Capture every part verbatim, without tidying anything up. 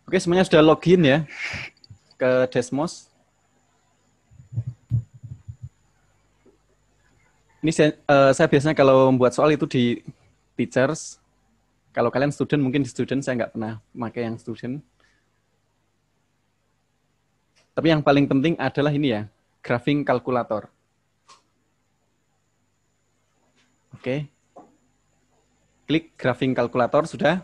Oke, semuanya sudah login ya ke Desmos. Ini saya, uh, saya biasanya kalau membuat soal itu di teachers. Kalau kalian student, mungkin di student saya nggak pernah pakai yang student. Tapi yang paling penting adalah ini ya, graphing calculator. Oke. Klik graphing calculator, sudah?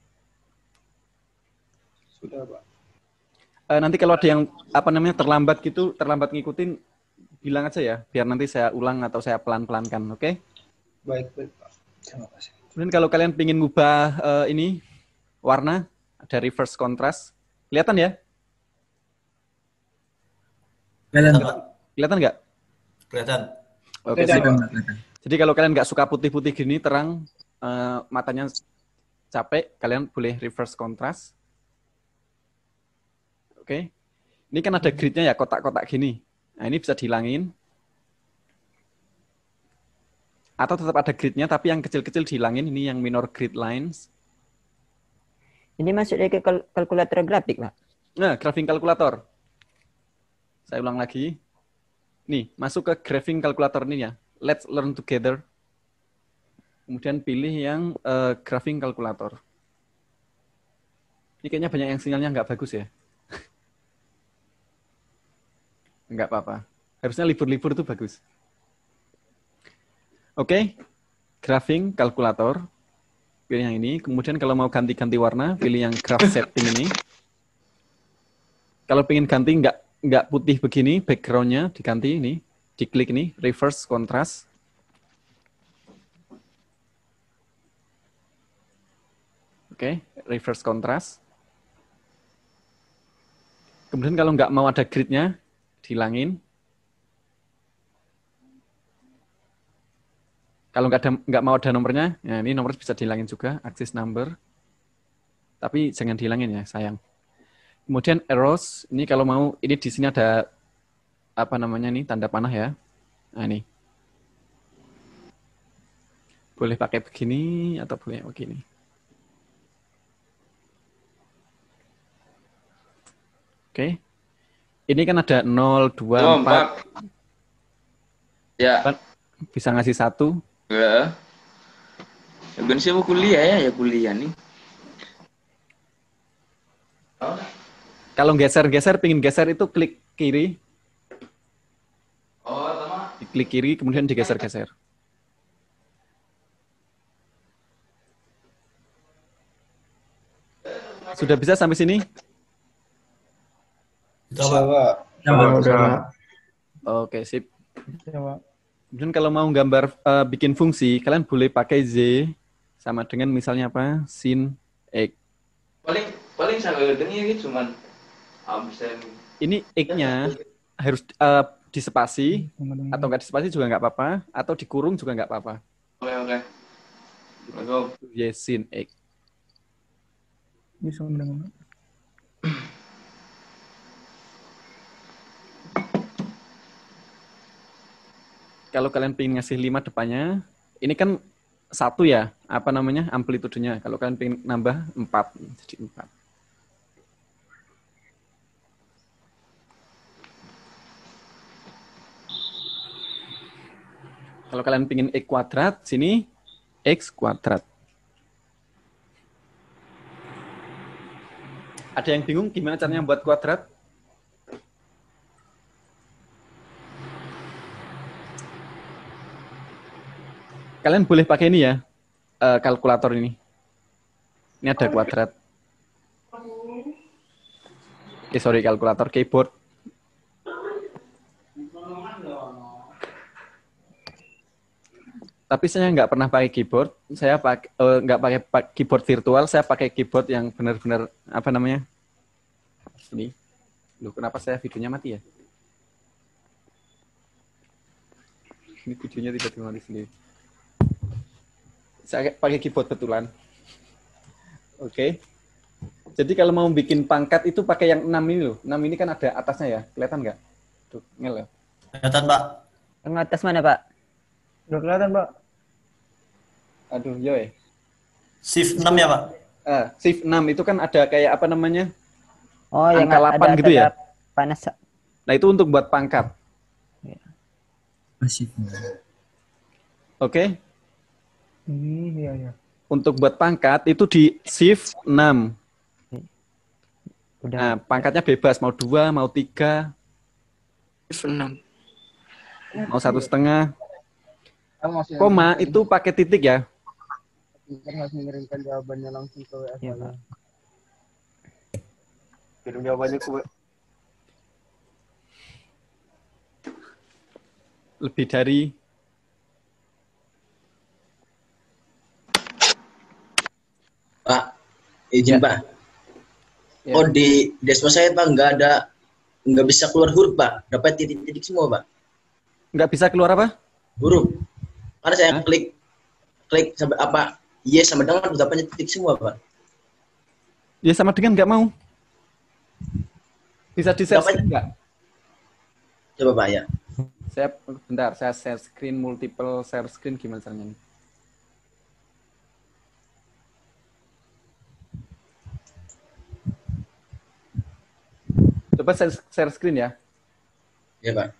Sudah, Pak. Uh, nanti kalau ada yang apa namanya terlambat gitu, terlambat ngikutin, bilang aja ya, biar nanti saya ulang atau saya pelan-pelankan, oke? Okay? Baik, baik, Pak. Terima kasih. Kemudian kalau kalian ingin ngubah uh, ini warna, ada reverse contrast, kelihatan ya? Kelihatan, Pak. Kelihatan nggak? Kelihatan. Oke, sip. Jadi kalau kalian nggak suka putih-putih gini, terang, uh, matanya capek, kalian boleh reverse contrast. Oke. Ini kan ada gridnya ya, kotak-kotak gini. Nah, ini bisa dihilangin. Atau tetap ada gridnya, tapi yang kecil-kecil dihilangin. Ini yang minor grid lines. Ini masuk dari kal kalkulator grafik, Pak? Nah, graphing calculator. Saya ulang lagi. Nih, masuk ke graphing calculator ini ya. Let's learn together. Kemudian pilih yang uh, graphing calculator. Ini kayaknya banyak yang sinyalnya nggak bagus ya. Nggak apa-apa. Harusnya libur-libur itu bagus. Oke, okay. Graphing calculator. Pilih yang ini. Kemudian kalau mau ganti-ganti warna, pilih yang graph setting ini. Kalau pengen ganti nggak nggak putih begini, background-nya diganti ini. Diklik ini, reverse contrast. Oke, okay. Reverse contrast. Kemudian kalau nggak mau ada grid-nya, dihilangin. Kalau nggak ada nggak mau ada nomornya, ya ini nomor bisa dihilangin juga, axis number. Tapi jangan dihilangin ya, sayang. Kemudian arrows, ini kalau mau, ini di sini ada apa namanya nih, tanda panah ya. Nah ini. Boleh pakai begini atau boleh begini. Oke. Ini kan ada nol, dua, empat. Ya. Bisa ngasih satu. Ya. Ya kan sih mau kuliah ya, ya kuliah nih. Oh. Kalau geser-geser, pingin geser itu klik kiri. Oh, sama. Klik kiri, kemudian digeser-geser. Sudah bisa sampai sini? Bisa, Pak. Udah. Oke, sip. Ya, Pak. Kemudian kalau mau gambar uh, bikin fungsi, kalian boleh pakai Z sama dengan misalnya apa? Sin X. Paling paling sampai gedengnya gitu cuman habis ini X-nya harus uh, dispasi atau nggak dispasi juga nggak apa-apa, atau dikurung juga nggak apa-apa. Oke, oke. Go. Y sin X. Bisa mendengar. Kalau kalian pengen ngasih lima depannya, ini kan satu ya, apa namanya, amplitudenya. Kalau kalian pengen nambah empat, jadi empat. Kalau kalian pengen X kuadrat, sini X kuadrat. Ada yang bingung gimana caranya buat kuadrat? Kalian boleh pakai ini ya, uh, kalkulator ini. Ini ada kuadrat. Eh, sorry, kalkulator, keyboard. Tapi saya nggak pernah pakai keyboard. Saya pakai uh, nggak pakai keyboard virtual. Saya pakai keyboard yang benar-benar apa namanya? Ini. Loh, kenapa saya videonya mati ya? Ini videonya tiba-tiba mati sendiri. Saya pakai keyboard betulan. Oke. Okay. Jadi kalau mau bikin pangkat itu pakai yang enam ini loh. enam ini kan ada atasnya ya. Kelihatan nggak? Tuh, ngel ya. Kelihatan, Pak. Yang atas mana, Pak? Udah kelihatan, Pak. Aduh, yoy. Shift enam ya, Pak? Ah, shift enam itu kan ada kayak apa namanya? Oh, yang angka ada delapan gitu ya. tanda panas. Nah, itu untuk buat pangkat. Masih. Oke. Hmm, iya, iya. Untuk buat pangkat itu di shift enam. Udah. Nah, pangkatnya bebas, mau dua, mau tiga, enam. mau satu setengah. Koma itu pakai titik ya. Kita harus mengirimkan jawabannya langsung ke W A Iya, saya. Pak. Kirim jawabannya ke W A. Lebih dari Pak, izin Ya. Pak. Ya. Oh di Desmos saya Pak nggak ada, nggak bisa keluar huruf Pak, dapat titik-titik semua Pak. nggak bisa keluar apa? Huruf. Karena saya Hah? klik, klik sampai apa? Yes sama dengan dapatnya titik semua Pak. Ya sama dengan nggak mau. Bisa di share Dapat- screen nggak? Coba Pak ya. Saya bentar, saya share screen multiple share screen gimana caranya? Coba share, share screen ya. Ya Pak.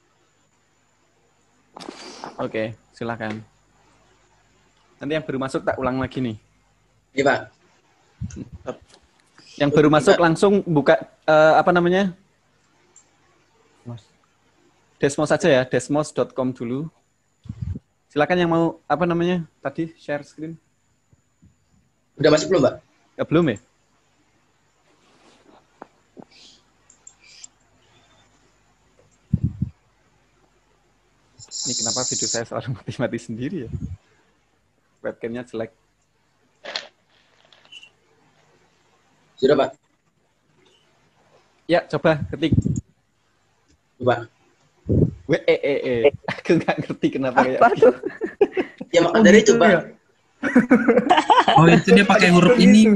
Oke, silakan. Nanti yang baru masuk tak ulang lagi nih. Iya Pak. Yang baru masuk langsung buka eh, apa namanya? Desmos saja ya, desmos dot com dulu. Silakan yang mau apa namanya? Tadi share screen. Udah masuk belum Pak? Ya, belum ya? Ini kenapa video saya selalu mati-mati sendiri ya? Webcamnya jelek. Sudah Pak. Ya, coba ketik. Coba. W E E E. Aku nggak ngerti kenapa kayak Apa tuh? Ya maka dari itu Pak. Oh, itu dia pakai huruf ini.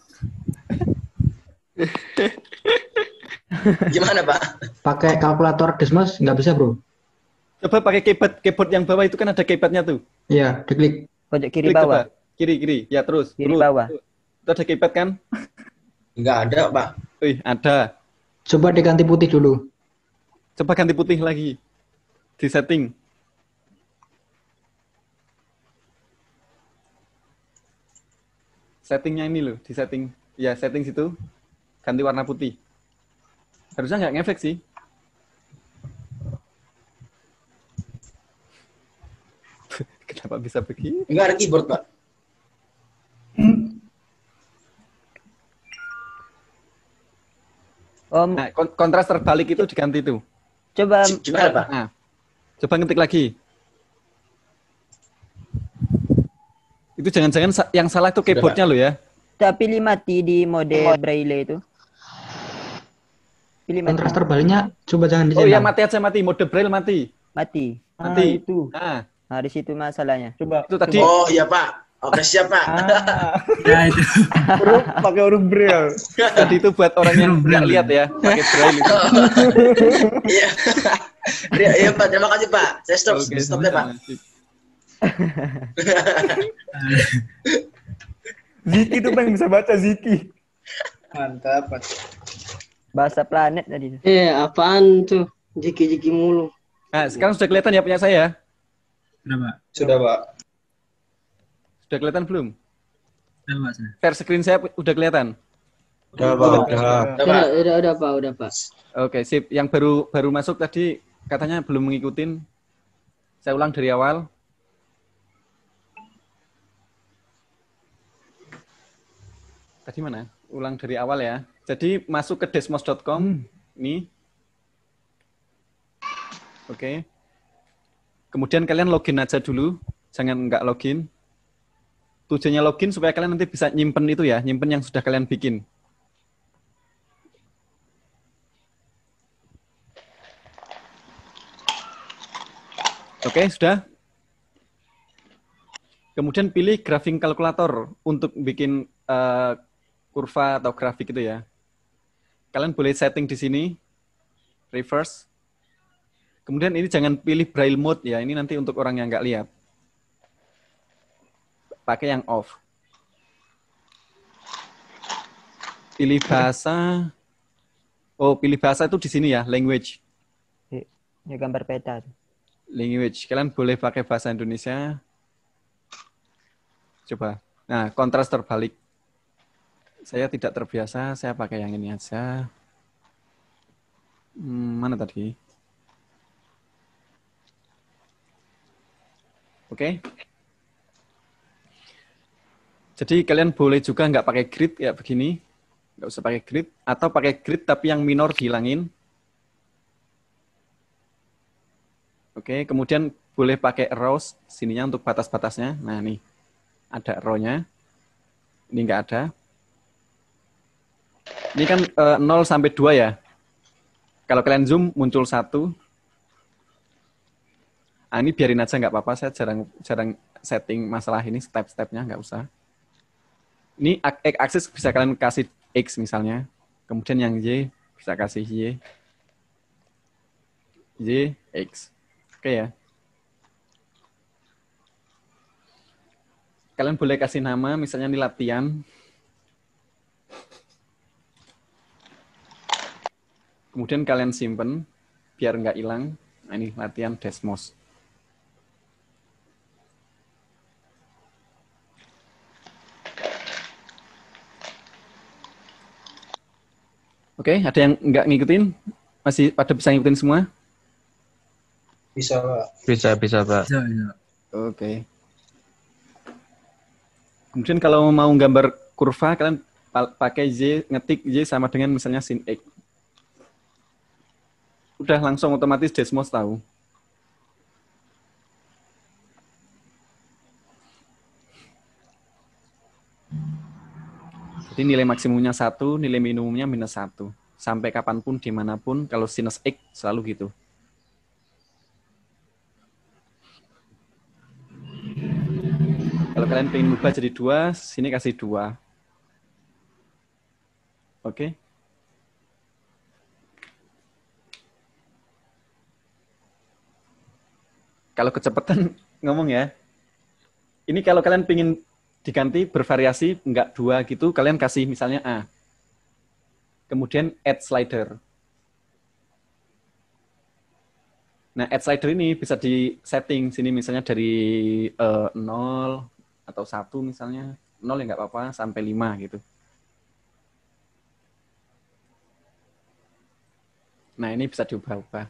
Gimana Pak? Pakai kalkulator Desmos nggak bisa, bro. Coba pakai keyboard, keyboard yang bawah itu kan ada keypadnya tuh. Iya, diklik. Pojok kiri Klik bawah. coba. Kiri, kiri. Ya terus. Kiri terus. bawah. Itu ada keypad kan? Enggak ada Pak. Wih, ada. Coba diganti putih dulu. Coba ganti putih lagi. Di setting. Settingnya ini loh, di setting. Ya, setting situ. Ganti warna putih. Harusnya nggak ngefek sih. Kenapa bisa begini? Enggak ada keyboard Pak. Om, Nah, kon- kontras terbalik itu diganti tuh. coba Gimana Pak? Nah, coba ngetik lagi. Itu jangan-jangan sa- yang salah itu keyboardnya loh ya. tak pilih mati di mode braille itu. Pilih mati. Kontras terbaliknya coba jangan di Oh iya, channel. mati aja mati. Mode braille mati. Mati. Mati. Ah, itu. Nah, Nah, di situ masalahnya. Coba. itu tadi. Oh iya Pak. Oke siap Pak. Ah, Ya itu. huruf pakai huruf braille. Tadi itu buat orang yang nggak lihat ya, pakai braille itu. Iya. Iya iya, Pak. Terima kasih Pak. Saya stop Oke, stop ya Pak. sama-sama. Ziki tuh pengen bisa baca Ziki. Mantap, Pak. Bahasa planet tadi. Eh, apaan tuh? Jiki-jiki mulu. Nah, sekarang sudah kelihatan ya punya saya? Udah, Pak. Sudah, Pak. Sudah kelihatan belum? Udah, Pak. Sudah. Share screen saya udah kelihatan? Udah, Pak. Udah. Udah, Pak. Udah, udah, udah, Pak, udah, Pak. Oke, sip. Yang baru baru masuk tadi katanya belum mengikutin. Saya ulang dari awal. Tadi mana? Ulang dari awal ya. Jadi masuk ke desmos dot com. Ini. Oke. Kemudian kalian login aja dulu. Jangan nggak login. Tujuannya login supaya kalian nanti bisa nyimpen itu ya. Nyimpen yang sudah kalian bikin. Oke, sudah. Kemudian pilih graphing calculator untuk bikin uh, kurva atau grafik itu ya. Kalian boleh setting di sini, reverse. Kemudian ini jangan pilih braille mode ya, ini nanti untuk orang yang nggak lihat. Pakai yang off. Pilih bahasa, Oh, pilih bahasa itu di sini ya, language. Ini gambar peta. Language. Kalian boleh pakai bahasa Indonesia. Coba. Nah, kontras terbalik. Saya tidak terbiasa, saya pakai yang ini aja. Hmm, mana tadi? Oke. Jadi kalian boleh juga nggak pakai grid kayak begini. Nggak usah pakai grid. Atau pakai grid tapi yang minor dihilangin. Oke, kemudian boleh pakai rows sininya untuk batas-batasnya. Nah, nih. Ada row-nya. Ini nggak ada. Ini kan e, nol sampai dua ya. Kalau kalian zoom muncul satu. Nah, ini biarin aja nggak apa-apa. Saya jarang jarang setting masalah ini step-stepnya, nggak usah. Ini aksis bisa kalian kasih X misalnya. Kemudian yang Y bisa kasih Y. Y, X. Oke ya. Kalian boleh kasih nama, misalnya ini latihan. Kemudian kalian simpen, biar nggak hilang. Nah, ini latihan Desmos. Oke, ada yang nggak ngikutin? Masih pada bisa ngikutin semua? Bisa, Pak. Bisa, bisa, Pak. Bisa, ya. Oke. Kemudian kalau mau gambar kurva, kalian pakai Y, ngetik Y sama dengan misalnya sin X. Udah langsung otomatis Desmos tahu. Jadi nilai maksimumnya satu, nilai minimumnya minus satu. Sampai kapanpun, dimanapun, kalau sinus X selalu gitu. Kalau kalian pengen ubah jadi dua, sini kasih dua. Oke. Kalau kecepatan ngomong ya. Ini kalau kalian pengen diganti bervariasi, enggak dua gitu, kalian kasih misalnya A. Kemudian add slider. Nah, add slider ini bisa di setting sini misalnya dari uh, nol atau satu misalnya. nol ya nggak apa-apa, sampai lima gitu. Nah, ini bisa diubah-ubah.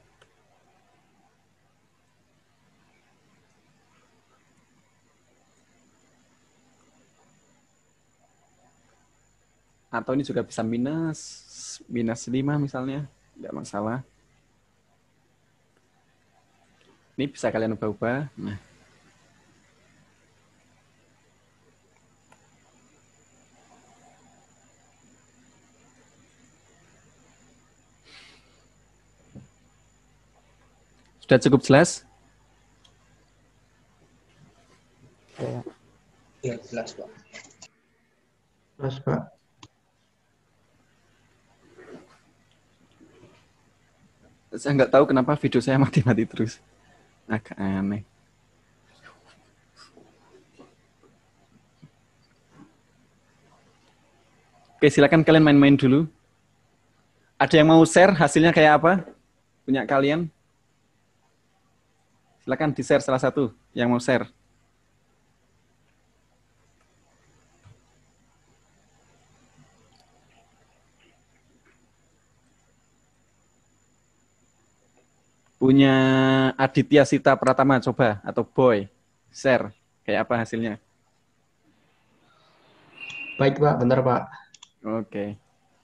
Atau ini juga bisa minus, minus lima misalnya, tidak masalah. Ini bisa kalian ubah-ubah. Nah. Sudah cukup jelas? Ya. Ya, jelas, Pak. Terus, Pak. Saya nggak tahu kenapa video saya mati-mati terus. Agak aneh. Oke, silakan kalian main-main dulu. Ada yang mau share hasilnya kayak apa? Punya kalian? Silakan di-share salah satu yang mau share. Punya Aditya Sita Pratama, coba. Atau Boy, share. Kayak apa hasilnya? Baik, Pak. Bentar, Pak. Oke.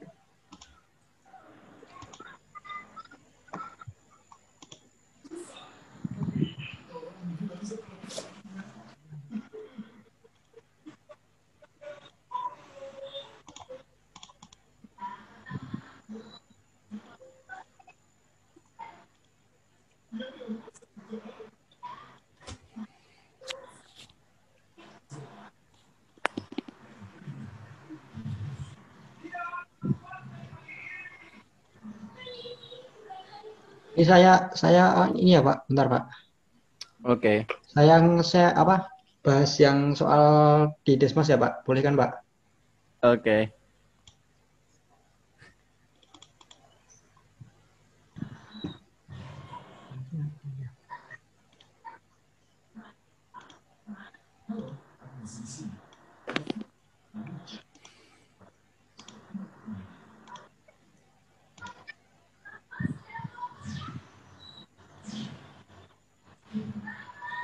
Ini saya, saya ini ya, Pak. Bentar, Pak. Oke. Saya saya apa? Bahas yang soal di Desmos ya, Pak. Boleh kan, Pak? Oke.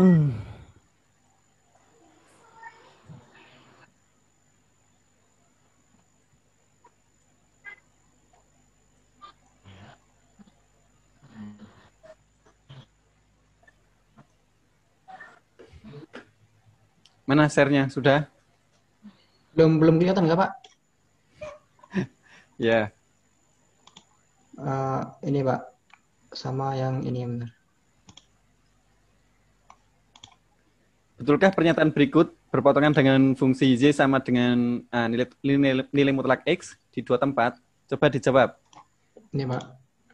Hmm. Mana share-nya? Sudah? Belum belum kelihatan nggak Pak? Ya. Eh, ini Pak, sama yang ini yang benar. Betulkah pernyataan berikut berpotongan dengan fungsi Y sama dengan ah, nilai, nilai, nilai mutlak X di dua tempat? Coba dijawab. Ini Pak.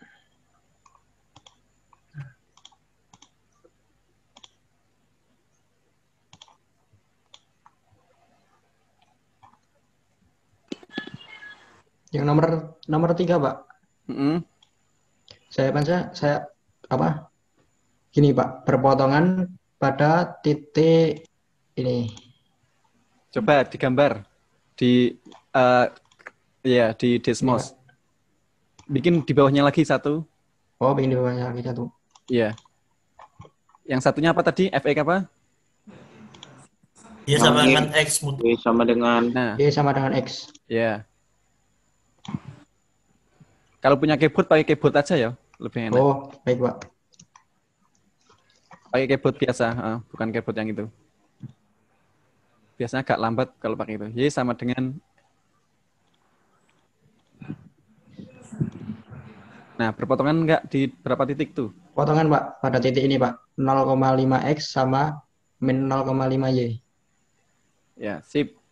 Yang nomor nomor tiga Pak. Mm-mm. Saya baca saya apa? Gini Pak, berpotongan pada titik ini. Coba digambar di eh, ya di Ini, Pak. Desmos. Bikin di bawahnya lagi satu. Oh, bikin di bawahnya lagi satu. Iya. Yang satunya apa tadi? F X apa? Y sama dengan X. Y sama dengan Nah, Y sama dengan X. ya. Kalau punya keyboard pakai keyboard aja ya, lebih enak. Oh, baik Pak. Pakai keyboard biasa, ah, bukan keyboard yang itu. Biasanya agak lambat kalau pakai itu. Y sama dengan Nah, berpotongan enggak di berapa titik tuh? Potongan Pak pada titik ini Pak. nol koma lima X sama min nol koma lima Y. Ya, sip.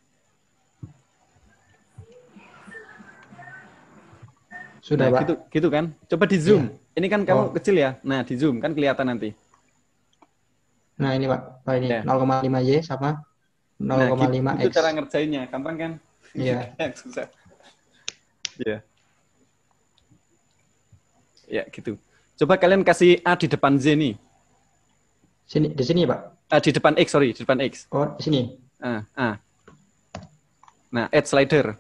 Sudah Nah, Pak. gitu, gitu kan? Coba di zoom. Ini kan kamu Oh. kecil ya. Nah, di zoom kan kelihatan nanti. Nah, ini Pak. Pak ini Ya. nol koma lima Y sama Nah, nol koma gitu, lima itu X. cara ngerjainnya. Gampang kan? Iya. Yang susah. Iya. Ya, gitu. Coba kalian kasih A di depan Z nih. Sini di sini Pak. Ah, di depan X, sorry. Di depan X. Oh, di sini. Ah, ah. Nah, add slider.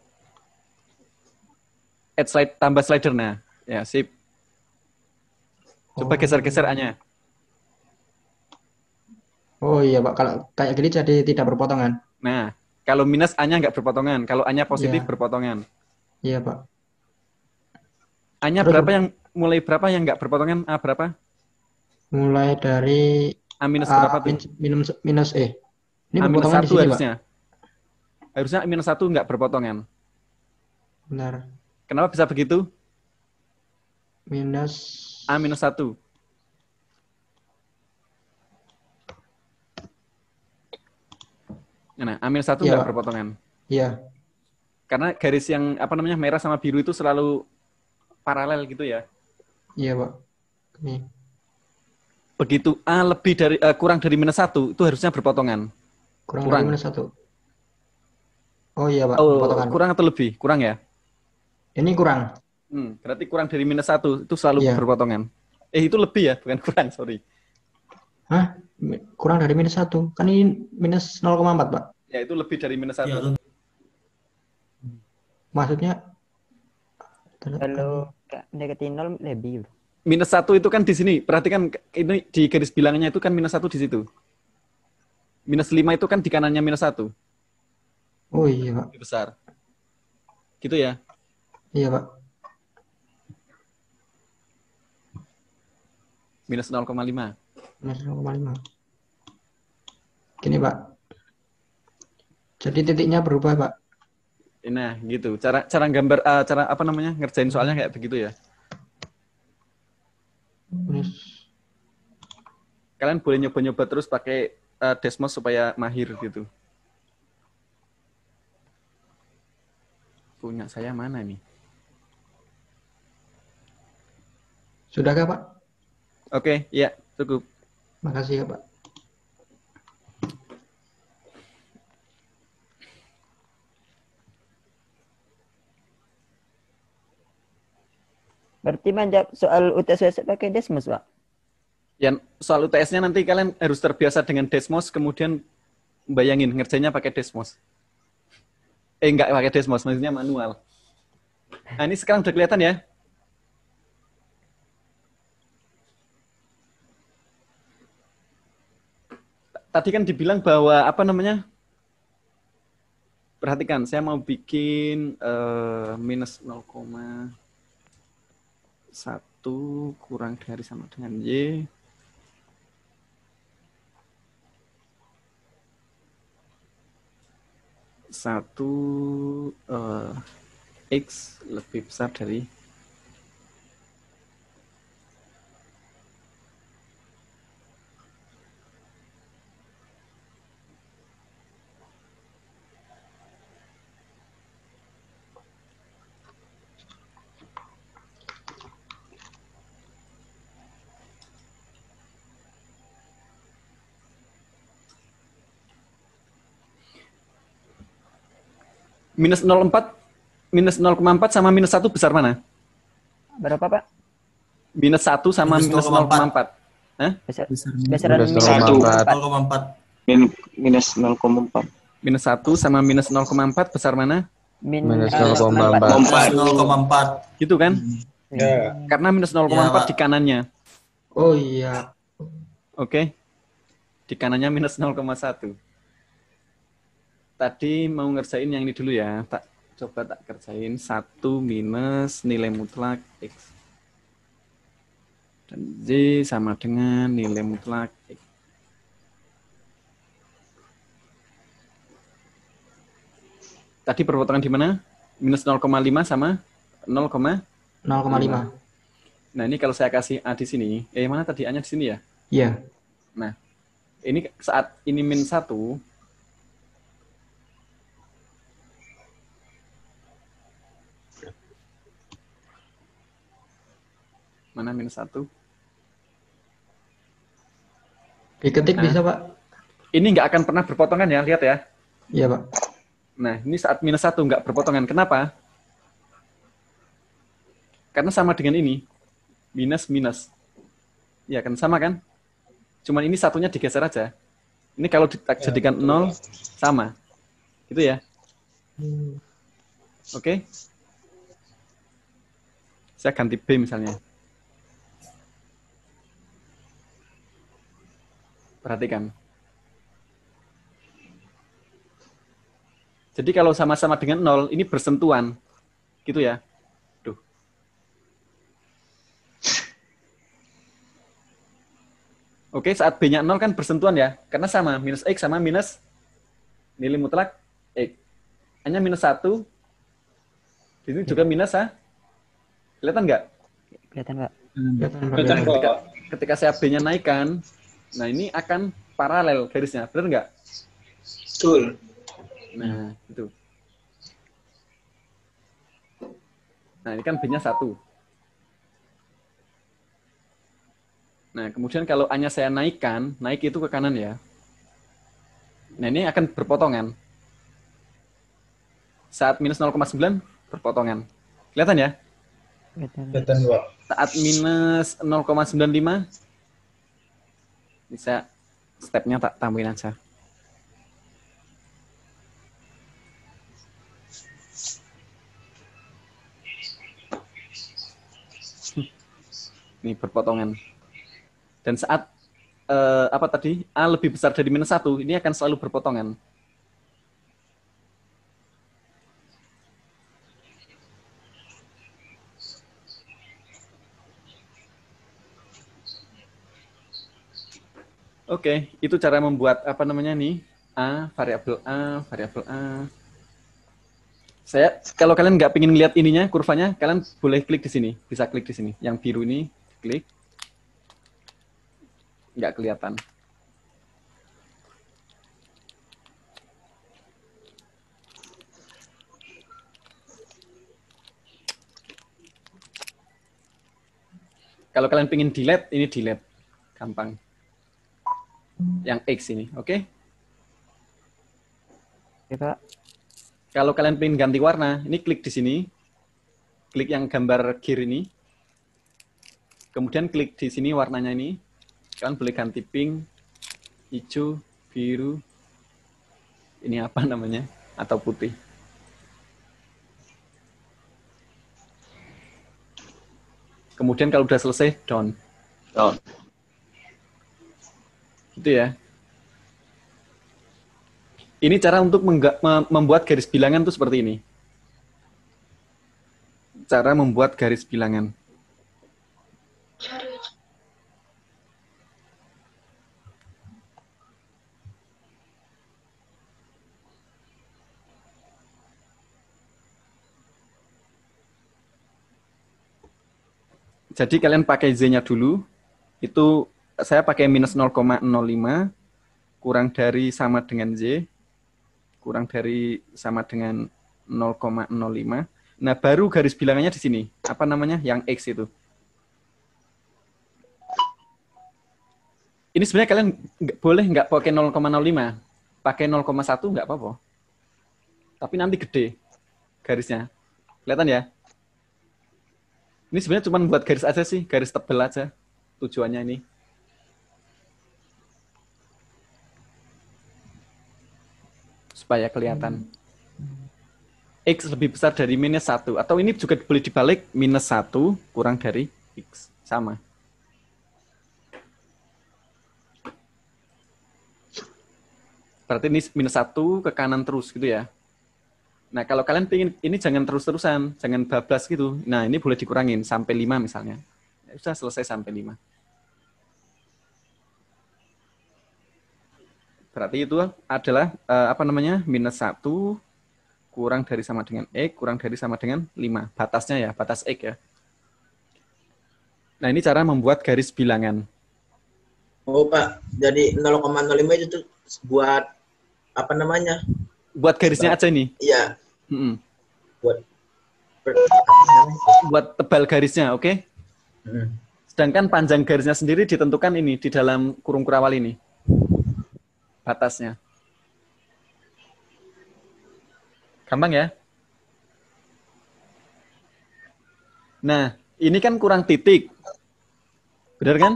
Add slide, tambah slider. Nah, ya, sip. Coba Oh. geser-geser A-nya. Oh iya Pak, kalau kayak gini jadi tidak berpotongan. Nah, kalau minus A-nya nggak berpotongan. Kalau A-nya positif, Iya. berpotongan. Iya Pak. A-nya Terus- berapa yang mulai berapa yang nggak berpotongan? A berapa? Mulai dari A minus A berapa tuh? min- minus minus E. Ini A minus berpotongan di satu sini Pak. harusnya. Harusnya A minus satu nggak berpotongan. Benar. Kenapa bisa begitu? Minus A minus satu. Nah, A minus satu Iya, nggak Pak. berpotongan. Iya. Karena garis yang apa namanya merah sama biru itu selalu paralel gitu ya. Iya Pak. Ini. Begitu A lebih dari eh, kurang dari minus satu itu harusnya berpotongan. Kurang, Kurang. dari minus satu. Oh iya Pak, Oh, berpotongan. kurang atau lebih? Kurang ya? Ini kurang. Hmm, berarti kurang dari minus satu itu selalu Iya. berpotongan. Eh itu lebih ya, bukan kurang, sorry. Hah? Mi- Kurang dari minus satu. Kan ini minus nol koma empat Pak. Ya itu lebih dari minus satu. Ya, tentu. Maksudnya Kalau nggak mendekati nol lebih. Bro. Minus satu itu kan di sini. Perhatikan ini di garis bilangannya itu kan minus satu di situ. Minus lima itu kan di kanannya minus satu. Oh iya Pak. Lebih besar. Gitu ya. Iya Pak. Minus nol koma lima. Minus nol koma lima. Gini Pak. Jadi titiknya berubah Pak. Nah, gitu. Cara cara gambar eh, cara apa namanya? Ngerjain soalnya kayak begitu ya. Minus. Kalian boleh nyoba-nyoba terus pakai eh, Desmos supaya mahir gitu. Punya saya mana nih? Sudahkah Pak? Oke, ya, cukup. Makasih ya Pak. Berarti menjawab soal U T S W S pakai Desmos, Pak. Yang soal U T S-nya nanti kalian harus terbiasa dengan Desmos, kemudian bayangin ngerjainnya pakai Desmos. Eh, enggak pakai Desmos, maksudnya manual. Nah, ini sekarang udah kelihatan ya? tadi kan dibilang bahwa apa namanya? Perhatikan, saya mau bikin uh, minus nol koma satu kurang dari sama dengan Y. Satu uh, X lebih besar dari minus nol koma empat, minus nol koma empat sama minus satu besar mana? Berapa, Pak? Minus satu sama Minus minus nol koma empat. Hah? Besar, Besar besaran Minus minus satu. nol koma empat. Min- minus nol koma empat. Minus satu sama minus nol koma empat besar mana? min Minus eh, nol koma empat. Empat. nol koma empat. Gitu kan? Ya. Karena minus nol koma empat Ya, Pak. di kanannya. Oh iya. Oke. Di kanannya minus nol koma satu. Tadi mau ngerjain yang ini dulu ya. Tak coba tak kerjain satu minus nilai mutlak X. Dan Z sama dengan nilai mutlak X. Tadi perpotongan di mana? Minus nol koma lima sama nol, nol koma lima. nah ini kalau saya kasih A di sini, eh mana tadi A-nya di sini ya? Iya. Nah, ini saat ini min satu, mana minus satu? Diketik Nah. bisa, Pak? Ini nggak akan pernah berpotongan ya, lihat ya. Iya, Pak. Nah, ini saat minus satu nggak berpotongan. Kenapa? Karena sama dengan ini. Minus, minus. Ya kan, sama kan? Cuman ini satunya digeser aja. Ini kalau dijadikan nol, sama. Gitu ya. Oke? Saya ganti B misalnya. Perhatikan. Jadi kalau sama-sama dengan nol, ini bersentuhan. Gitu ya. Duh. Oke, saat B-nya nol kan bersentuhan ya. Karena sama, minus X sama minus nilai mutlak X. Hanya minus satu. Di sini juga minus, ha? Kelihatan nggak? kelihatan, Pak. Kelihatan, Pak. Kelihatan kok. Ketika, ketika saya B-nya naikkan, nah ini akan paralel garisnya. Benar nggak? Betul. Nah, itu. Nah, ini kan B-nya satu. Nah, kemudian kalau A-nya saya naikkan, naik itu ke kanan ya. Nah, ini akan berpotongan. Saat minus nol koma sembilan, berpotongan. Kelihatan ya? Kelihatan. Kelihatan, Pak. Saat minus nol koma sembilan lima, bisa stepnya tak tambahin aja. Ini berpotongan. Dan saat eh, apa tadi A lebih besar dari minus satu, ini akan selalu berpotongan. Oke, itu cara membuat apa namanya nih A, variabel A, variabel A. Saya kalau kalian nggak pengen lihat ininya kurvanya, kalian boleh klik di sini, bisa klik di sini. Yang biru ini klik, nggak kelihatan. Kalau kalian pengen delete, ini delete, gampang. Yang X ini, oke? Oke, Pak. Kalau kalian pengen ganti warna, ini klik di sini, klik yang gambar gear ini, kemudian klik di sini warnanya ini, kalian boleh ganti pink, hijau, biru, ini apa namanya, atau putih. Kemudian kalau udah selesai, down. Down. Gitu ya. Ini cara untuk mengga- mem- membuat garis bilangan tuh seperti ini. Cara membuat garis bilangan. Jadi kalian pakai Z-nya dulu. Itu saya pakai minus nol koma nol lima kurang dari sama dengan Z, kurang dari sama dengan nol koma nol lima. Nah, baru garis bilangannya di sini. Apa namanya? Yang X itu. Ini sebenarnya kalian nggak- boleh nggak pakai nol koma nol lima. Pakai nol koma satu nggak apa-apa. Tapi nanti gede garisnya. Kelihatan ya? Ini sebenarnya cuma buat garis aja sih, garis tebal aja. Tujuannya ini. Supaya kelihatan. X lebih besar dari minus satu. Atau ini juga boleh dibalik, minus satu kurang dari X. Sama. Berarti ini minus satu ke kanan terus gitu ya. Nah, kalau kalian pengen, ini jangan terus-terusan. Jangan bablas gitu. Nah, ini boleh dikurangin sampai lima misalnya. Ya, sudah selesai sampai lima. Berarti itu adalah, uh, apa namanya, minus satu kurang dari sama dengan X, kurang dari sama dengan lima. Batasnya ya, batas X ya. Nah, ini cara membuat garis bilangan. Oh Pak, jadi nol koma nol lima itu tuh buat apa namanya? Buat garisnya aja ini. Iya. Mm-mm. Buat ber- apa namanya? Buat tebal garisnya, oke? Hmm. Sedangkan panjang garisnya sendiri ditentukan ini, di dalam kurung kurawal ini. Batasnya. Gampang ya? Nah, ini kan kurang titik. Benar kan?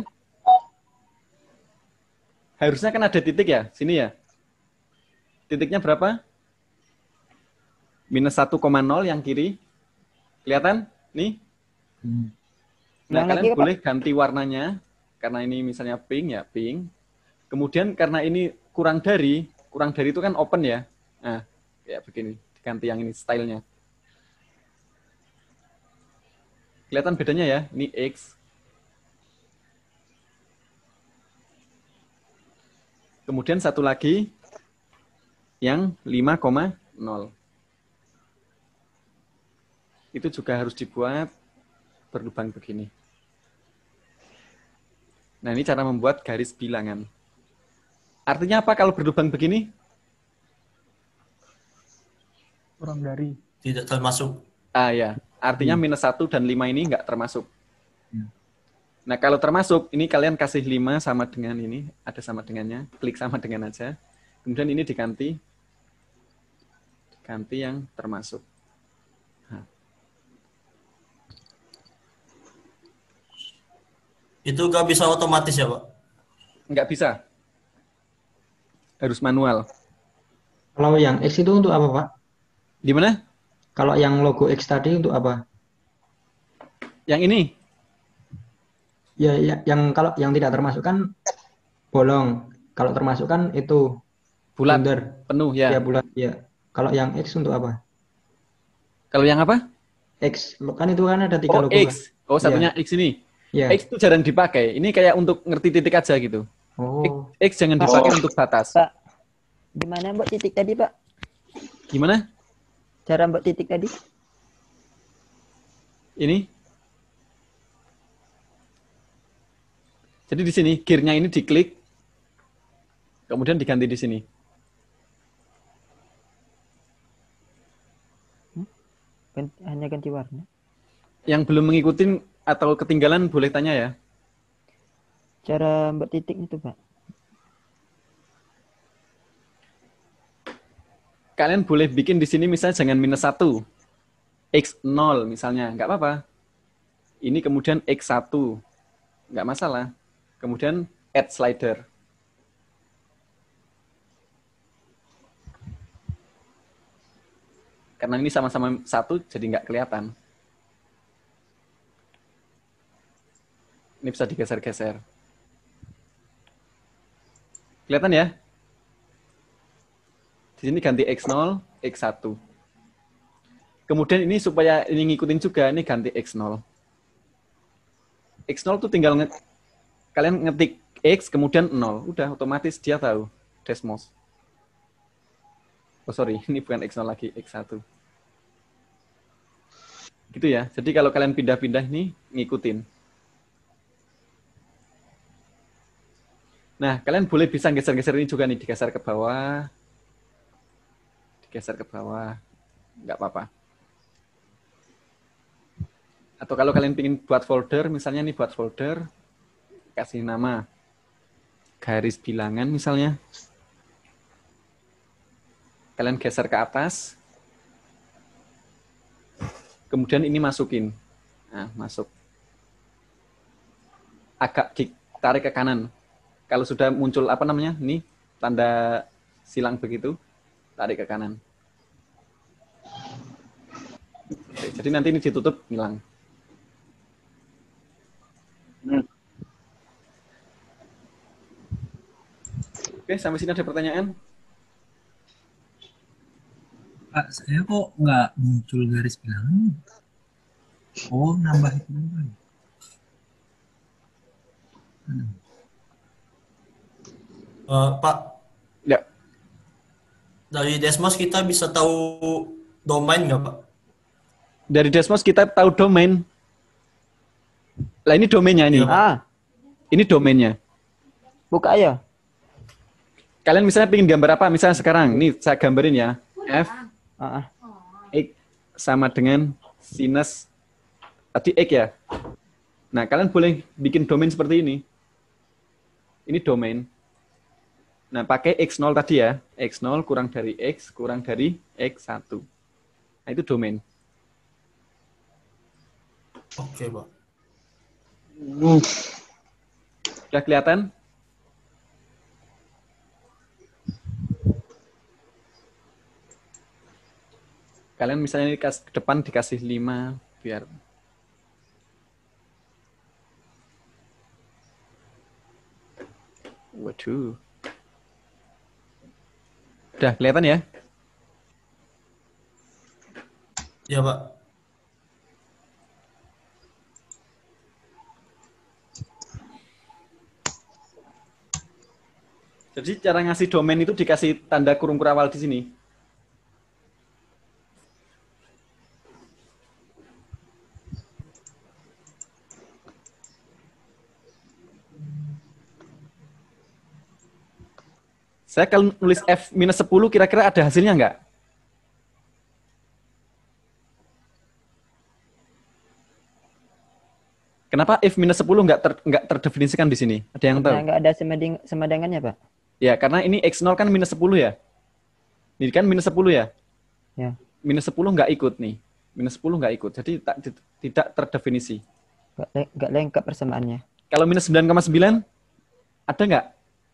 Harusnya kan ada titik ya, sini ya. Titiknya berapa? Minus satu koma nol yang kiri. Kelihatan? Nih. Nah, Yang kalian lagi, Pak. boleh ganti warnanya. Karena ini misalnya pink, ya pink. Kemudian karena ini kurang dari, kurang dari itu kan open ya. Nah, kayak begini. Ganti yang ini stylenya. Kelihatan bedanya ya? Ini X. Kemudian satu lagi yang lima koma nol. Itu juga harus dibuat berlubang begini. Nah, ini cara membuat garis bilangan. Artinya apa kalau berlubang begini? Kurang dari. Tidak termasuk. Ah ya, artinya minus satu dan lima ini nggak termasuk. Nah, kalau termasuk, ini kalian kasih lima sama dengan ini, ada sama dengannya, klik sama dengan aja. Kemudian ini diganti, ganti yang termasuk. Nah, Itu nggak bisa otomatis ya, Pak? nggak bisa. Harus manual. Kalau yang X itu untuk apa, Pak? Gimana? Kalau yang logo X tadi untuk apa? Yang ini? Ya, ya yang kalau yang tidak termasuk kan bolong. Kalau termasuk kan itu Bulat, bundar. penuh ya. Ya bulat, ya. Kalau yang X untuk apa? Kalau yang apa? X kan itu kan ada tiga Oh, logo kan? X. Oh, satunya X ini. Ya. X itu jarang dipakai. Ini kayak untuk ngerti titik aja gitu. Oh, X jangan dipakai untuk batas. Pak, gimana buat titik tadi, Pak? Gimana? Cara buat titik tadi? Ini. Jadi di sini gearnya ini diklik, kemudian diganti di sini. Ganti, hanya ganti warna. Yang belum mengikuti atau ketinggalan boleh tanya ya. Cara buat titik itu, Pak. Kalian boleh bikin di sini misalnya jangan minus satu. X nol misalnya, nggak apa-apa. Ini kemudian X satu, nggak masalah. Kemudian add slider. Karena ini sama-sama satu, jadi nggak kelihatan. Ini bisa digeser-geser. Kelihatan ya? Di Di sini ganti X nol, X satu. Kemudian ini supaya ini ngikutin juga, ini ganti X nol. X nol tuh tinggal nge kalian ngetik X kemudian nol. Udah otomatis dia tahu Desmos. Oh sorry, ini bukan X nol lagi, X satu. Gitu ya. Jadi kalau kalian pindah-pindah nih, ngikutin. Nah, kalian boleh bisa geser-geser ini juga nih, digeser ke bawah. Digeser ke bawah. Nggak apa-apa. Atau kalau kalian ingin buat folder, misalnya nih buat folder, kasih nama garis bilangan misalnya. Kalian geser ke atas. Kemudian ini masukin. Nah, masuk. Agak ditarik ke kanan. Kalau sudah muncul apa namanya? Nih, tanda silang begitu, tarik ke kanan. Oke, jadi nanti ini ditutup, hilang. Hmm. Oke, sampai sini ada pertanyaan? Pak, saya kok nggak muncul garis bilangan? Oh, nambah itu nambah. Hmm. Uh, Pak, Ya. dari Desmos kita bisa tahu domain nggak, Pak? Dari Desmos kita tahu domain. Lah ini domainnya ini. Ah, Ini domainnya. buka aja. Kalian misalnya pengen gambar apa? Misalnya sekarang, nih saya gambarin ya. F Ah, ah. X sama dengan sinus tadi X ya. Nah, kalian boleh bikin domain seperti ini. Ini domain. Nah, pakai X nol tadi ya. X nol kurang dari X kurang dari X satu. Nah, itu domain. Oke, Pak. Sudah kelihatan? Kalian misalnya di depan dikasih lima biar waduh. Udah kelihatan ya? Iya, Pak. Jadi cara ngasih domain itu dikasih tanda kurung kurawal di sini. Saya kalau nulis F minus sepuluh kira-kira ada hasilnya nggak? Kenapa F minus sepuluh nggak ter, nggak terdefinisikan di sini? Ada yang tahu? Nah, nggak ada semading, semadangannya, Pak. Ya, karena ini X nol kan minus sepuluh ya. Ini kan minus sepuluh ya. Ya. Minus sepuluh nggak ikut nih. Minus sepuluh nggak ikut. Jadi tak, tidak terdefinisi. Nggak, le- nggak lengkap persamaannya. Kalau minus sembilan koma sembilan, ada nggak?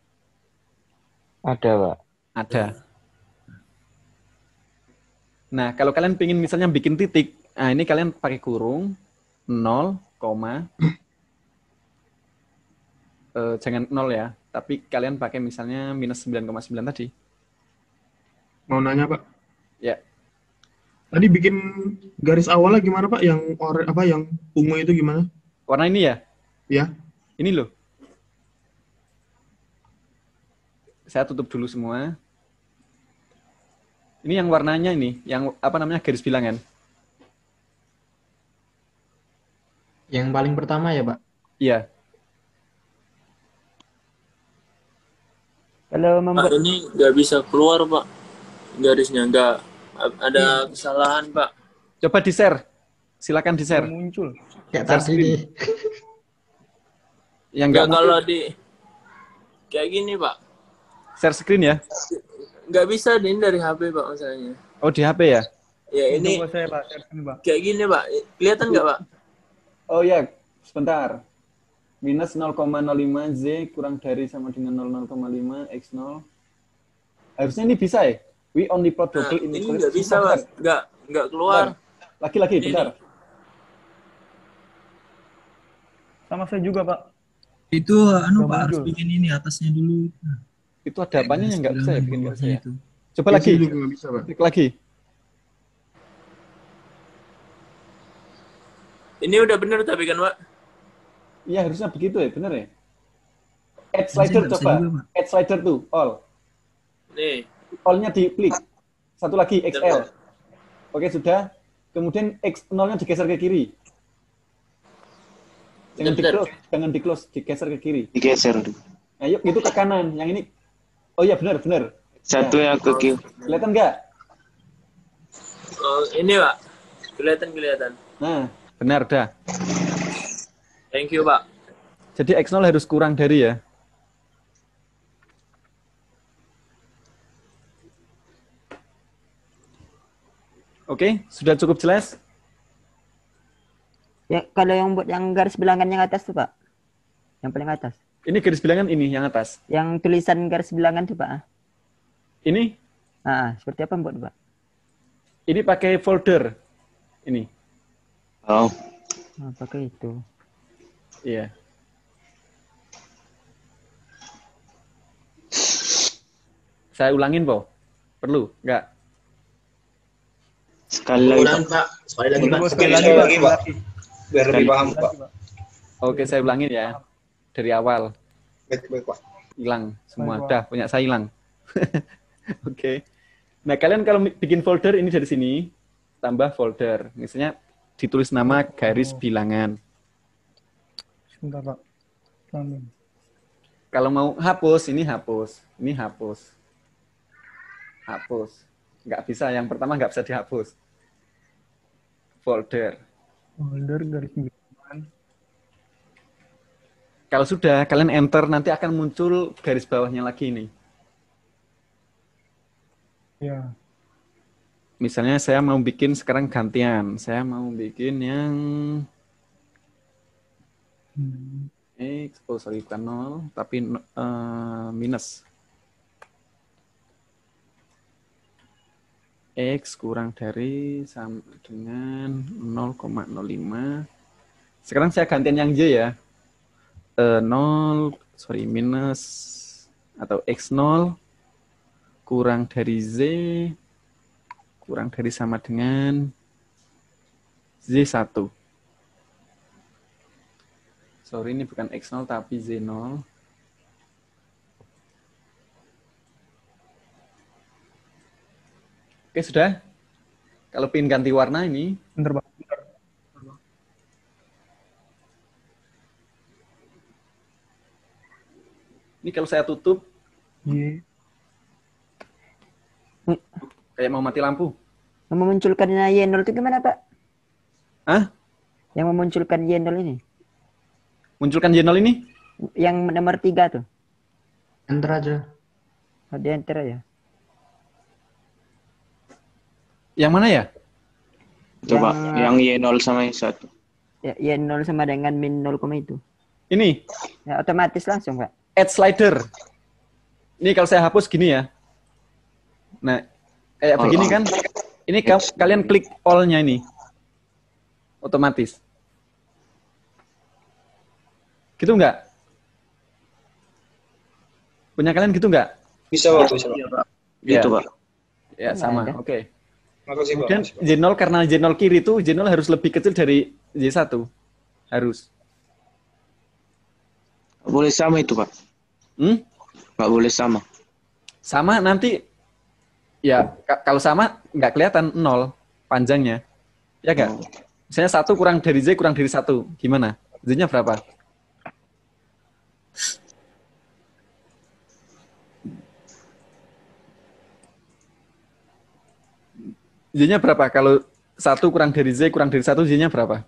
Ada, Pak. Ada. Nah, kalau kalian pengen misalnya bikin titik, nah ini kalian pakai kurung, nol, eh, jangan nol ya, tapi kalian pakai misalnya minus sembilan koma sembilan tadi. Mau nanya, Pak. Ya. Tadi bikin garis awalnya gimana, Pak? Yang or apa yang ungu itu gimana? Warna ini ya? Ya. Ini loh. Saya tutup dulu semua. Ini yang warnanya ini, yang apa namanya garis bilangan. Yang paling pertama ya, Pak? Iya. Kalau Pak, membuat ini nggak bisa keluar, Pak. Garisnya nggak ada kesalahan, Pak. Coba di-share. Silakan di-share. Muncul. Kayak Share tadi screen. nih. Yang Nggak nggak kalau mungkin di kayak gini, Pak. share screen ya. Nggak bisa ini dari H P, Pak, masalahnya. Oh, di H P ya? Ya ini Coba saya, Pak. Ini, Pak. kayak gini, Pak. Kelihatan nggak, Pak? Oh ya, sebentar. Minus nol koma nol lima Z kurang dari sama dengan nol koma lima X nol. Harusnya ini bisa ya? We only plot Nah, double ini inequality. nggak bisa, Pak. Nggak nggak keluar. Lagi-lagi, Ini. bentar. Sama saya juga, Pak. Itu anu Nggak Pak harus muncul. bikin ini atasnya dulu. Nah, Itu ada apanya yang nggak bisa ya bikin bawahnya garisnya ya? itu. Coba Di lagi. sini juga nggak bisa, Pak. Klik lagi. Ini udah bener tapi kan, Pak? Iya, harusnya begitu ya, bener ya? Add Masih slider nggak bisa coba. juga, Pak. Add slider tuh, all. Nih. All-nya diklik. Satu lagi, X L. Bentar, Oke, sudah. Kemudian X nol-nya digeser ke kiri. Jangan Bentar. di-close, jangan di-close, digeser ke kiri. Digeser. Nah, yuk, itu ke kanan. Yang ini, oh iya, benar, benar. Satu Ya. yang ke kiri. Kelihatan nggak? Oh, ini, Pak. Kelihatan, kelihatan. Nah, benar, dah. Thank you, Pak. Jadi X nol harus kurang dari ya. Oke, sudah cukup jelas? Ya, kalau yang buat yang garis bilangan yang atas tuh, Pak. Yang paling atas. Ini garis bilangan ini yang atas. Yang tulisan garis bilangan tuh, Pak. Ini, Ah, seperti apa buat, Pak? ini pakai folder. Ini. Oh. Ah, pakai itu. Iya. Saya ulangin, Po. Perlu? Enggak? Sekali lagi. Ulang, Pak. Sekali lagi, Pak. Sekali lagi, Pak. Biar lebih paham, Pak. Oke, saya ulangin ya. Dari awal. Baik-baik, Pak. Hilang semua. Dah, punya saya hilang. Oke. Nah, kalian kalau bikin folder ini dari sini, tambah folder. Misalnya ditulis nama garis bilangan. Sebentar, Pak. Pelan-pelan. Kalau mau hapus, ini hapus. Ini hapus. Hapus. Nggak bisa. Yang pertama nggak bisa dihapus. Folder. Folder garis bilangan. Kalau sudah, kalian enter, nanti akan muncul garis bawahnya lagi nih. Ya. Misalnya saya mau bikin sekarang gantian. Saya mau bikin yang Hmm. X, oh sorry bukan nol, tapi uh, minus. X kurang dari sama dengan nol koma nol lima. Sekarang saya gantian yang Y ya. Uh, nol, sorry, minus atau X nol kurang dari Z kurang dari sama dengan Z satu. Sorry, ini bukan X nol tapi Z nol. Oke, sudah. Kalau pin ganti warna ini. Bentar, Pak. Bentar. Ini kalau saya tutup. Y. Kayak mau mati lampu. Memunculkan Y nol itu gimana, Pak? Hah? Yang memunculkan Y nol ini? Munculkan Y nol ini? Yang nomor tiga tuh. Enter aja. Oh, di enter aja. Yang mana ya? Coba Yang- yang Y nol sama Y satu. Ya, Y nol sama dengan min nol, itu. Ini. Ya, otomatis langsung, Pak. Add slider. Ini kalau saya hapus gini ya. Nah, kayak Oh, begini oh. kan. Ini ka- kalian klik all-nya ini. Otomatis. Gitu enggak? Punya kalian gitu enggak? Bisa, Pak. Bisa, Pak. Gitu, Ya. Pak. Ya, sama. ada. Oke. Makasih, Pak. Kemudian Makasih, Pak. Y nol karena Y nol kiri itu Y nol harus lebih kecil dari Y satu. Harus. Nggak boleh sama itu, Pak. Hmm? Nggak boleh sama. Sama nanti ya ka- kalau sama nggak kelihatan nol panjangnya. Ya enggak? Oh. Misalnya satu kurang dari Z kurang dari satu. Gimana? Z-nya berapa? Z-nya berapa? Kalau satu kurang dari Z kurang dari satu, Z-nya berapa?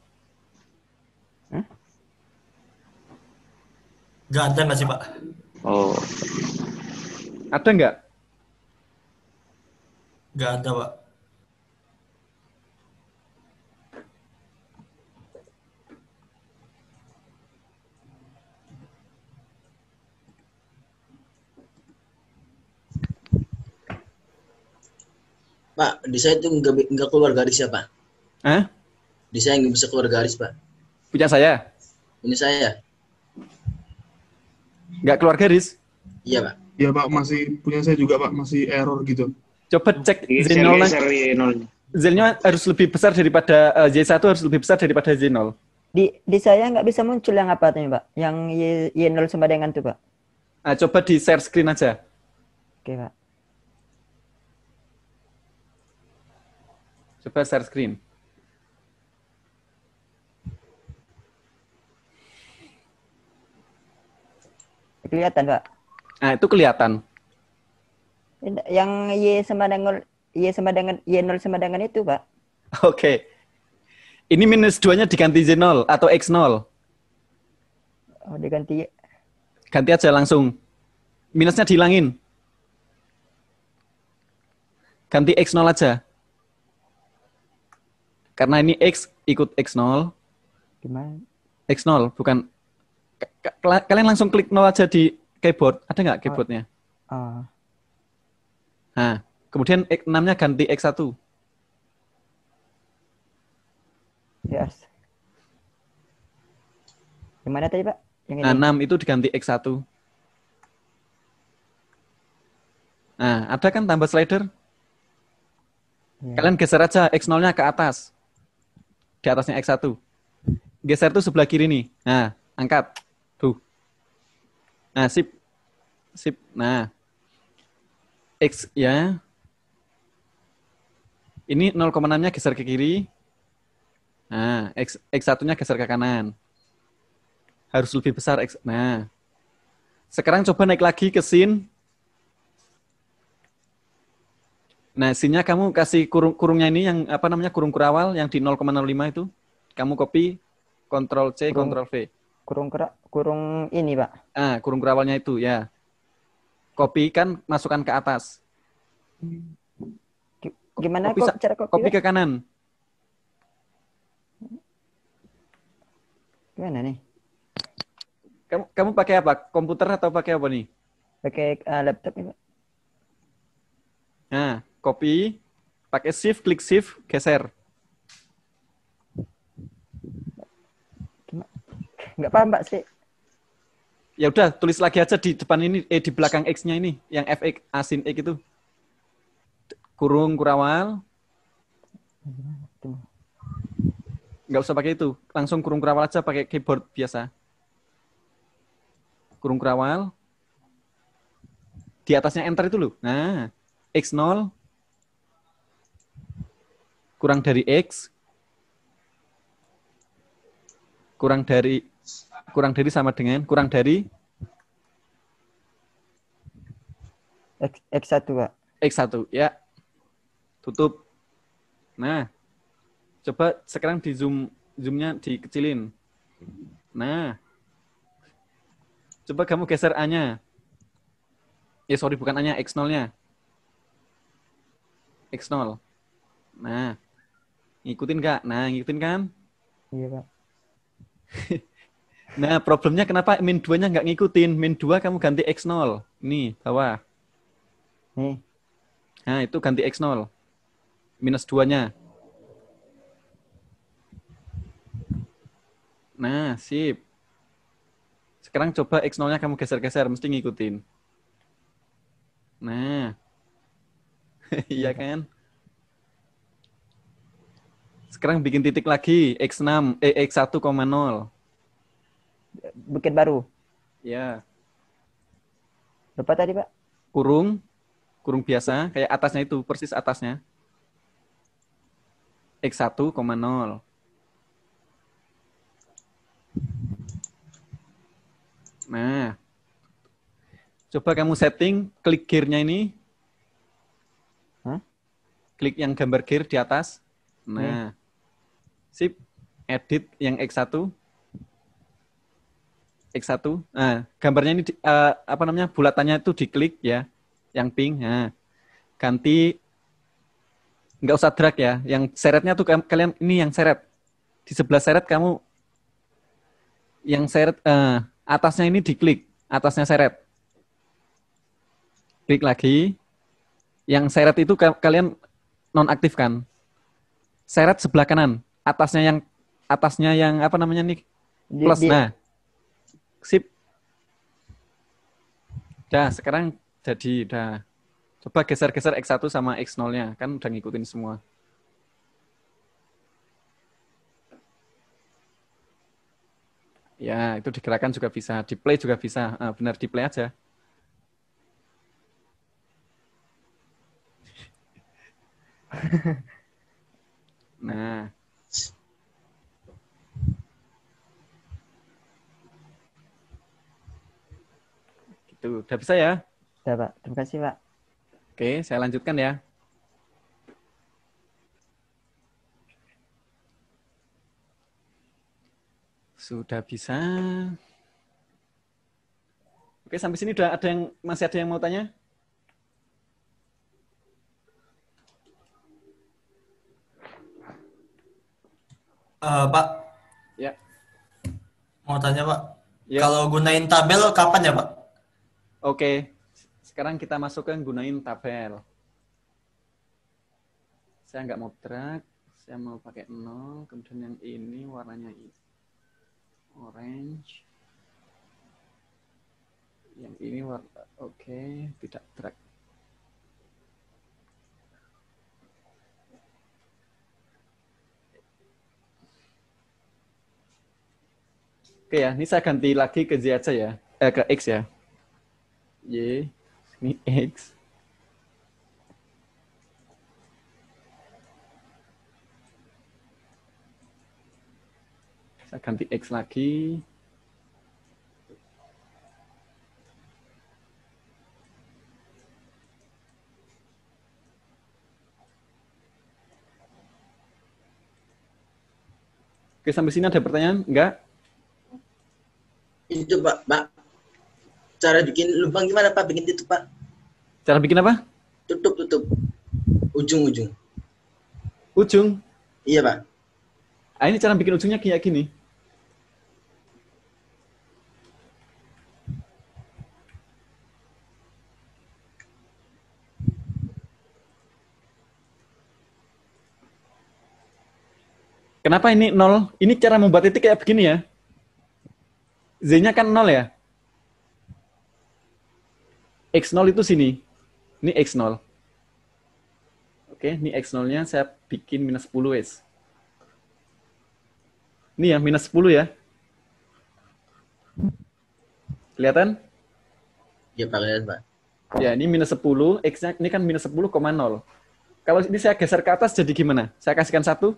Nggak ada nggak sih, Pak? Oh. Ada nggak? Nggak ada, Pak. Pak, di saya itu nggak bi- nggak keluar garis ya, Pak. Hah? Di saya nggak bisa keluar garis, Pak. Punya saya? Ini saya. Nggak keluar garis? Iya, Pak. Ya, Pak, masih punya saya juga, Pak, masih error gitu. Coba cek Z Geser, nol. geser Y nolnya. Z-nya harus lebih besar daripada uh, Y satu harus lebih besar daripada Z nol. Di di saya nggak bisa muncul yang apa tuh, Pak? Yang Y, Y nol sama dengan tuh, Pak. Nah, coba di share screen aja. Oke, Pak. Coba share screen. Kelihatan, Pak. Nah, itu kelihatan. Yang Y sama dengan Y sama dengan Y nol sama dengan itu, Pak. Oke. Ini minus dua-nya diganti Z nol atau X nol. Oh, diganti Y. Ganti aja langsung. Minusnya dihilangin. Ganti X nol aja. Karena ini X ikut X nol. Gimana? X nol, bukan. Kalian langsung klik nol aja di keyboard. Ada nggak keyboardnya? Oh. Nah, kemudian X enam-nya ganti X satu. Yes. Gimana tadi, Pak? Yang ini. Nah, enam itu diganti X satu. Nah, ada kan tambah slider? Ya. Kalian geser aja X nol-nya ke atas. Di atasnya X satu. Geser tuh sebelah kiri nih. Nah, angkat. Tuh. Nah, sip. Sip. Nah. X ya. Ini nol koma enam-nya geser ke kiri. Nah, X, X satu-nya geser ke kanan. Harus lebih besar X. Nah. Sekarang coba naik lagi ke scene. Nah, scene-nya kamu kasih kurung kurungnya ini yang apa namanya kurung kurawal yang di nol koma nol lima itu. Kamu copy, Ctrl C, Kurung, Ctrl V. Kurung kera, kurung ini, Pak. Ah, kurung kurawalnya itu ya. Copy kan masukkan ke atas. Gimana Copy, kok cara copy? copy Pak? ke kanan. Gimana nih? Kamu, kamu pakai apa? Komputer atau pakai apa nih? Pakai uh, laptop ya, Pak. Nah, copy, pakai shift, klik shift, geser. Nggak paham, Pak, sih. Ya udah, tulis lagi aja di depan ini, eh di belakang X-nya ini, yang F X, asin X itu. Kurung kurawal. Nggak usah pakai itu, langsung kurung kurawal aja pakai keyboard biasa. Kurung kurawal. Di atasnya enter itu loh. Nah, X nol. Kurang dari X. Kurang dari kurang dari sama dengan kurang dari X, X satu, Pak. X satu, ya. Tutup. Nah, coba sekarang di zoom, zoomnya dikecilin. Nah, coba kamu geser A-nya. Eh, sorry, bukan A-nya, X nol-nya. X nol. Nah, ngikutin nggak? Nah, ngikutin kan? Iya, Pak. Nah, problemnya kenapa min dua-nya nggak ngikutin? Min dua kamu ganti X nol. Nih, bawah. Nih. Nah, itu ganti X nol. Minus dua-nya. Nah, sip. Sekarang coba X nol-nya kamu geser-geser, mesti ngikutin. Nah. Iya kan? Sekarang bikin titik lagi, X enam, eh, X satu koma nol. Bikin baru. Ya. Berapa tadi, Pak? Kurung, kurung biasa, kayak atasnya itu, persis atasnya. X satu koma nol. Nah, coba kamu setting, klik gear-nya ini. Hah? Klik yang gambar gear di atas. Nah, sip, edit yang X satu. X satu. Nah, gambarnya ini uh, apa namanya? Bulatannya itu diklik ya, yang pink. Nah, ganti nggak usah drag ya. Yang seretnya tuh kalian ini yang seret. Di sebelah seret kamu yang seret uh, atasnya ini diklik, atasnya seret. Klik lagi. Yang seret itu kalian nonaktifkan. Seret sebelah kanan, atasnya yang atasnya yang apa namanya nih? Plus. Di, di... Nah. Sip. Dah, sekarang jadi dah. Coba geser-geser X satu sama X nol-nya. Kan udah ngikutin semua. Ya, itu digerakkan juga bisa. Di play juga bisa. Ah, benar, di play aja. Nah. Gitu. Udah bisa ya? Udah, Pak. Terima kasih, Pak. Oke, saya lanjutkan ya. Sudah bisa. Oke, sampai sini udah ada yang masih ada yang mau tanya? Eh, Pak, Ya. mau tanya Pak. Ya. Kalau gunain tabel kapan ya Pak? Oke. Sekarang kita masukkan gunain tabel. Saya nggak mau drag, saya mau pakai nol, kemudian yang ini warnanya orange. Yang ini warna, oke, tidak drag. Oke ya, ini saya ganti lagi ke Z aja ya, eh, ke X ya. Y, ini X. Saya ganti X lagi. Oke, sampai sini ada pertanyaan? Enggak? Itu Pak, Pak. Cara bikin lubang gimana Pak? Bikin tutup Pak. Cara bikin apa? Tutup, tutup. Ujung-ujung. Ujung? Iya Pak. Ah, ini cara bikin ujungnya kayak gini. Kenapa ini nol? Ini cara membuat titik kayak begini ya. Z-nya kan nol ya. X nol itu sini. Ini X nol. Oke, ini X nol-nya saya bikin minus sepuluh S. Ini ya, minus sepuluh ya. Kelihatan? Iya Pak, lihat Pak. Ya, ini minus sepuluh. X-nya ini kan minus sepuluh koma nol. Kalau ini saya geser ke atas jadi gimana? Saya kasihkan satu.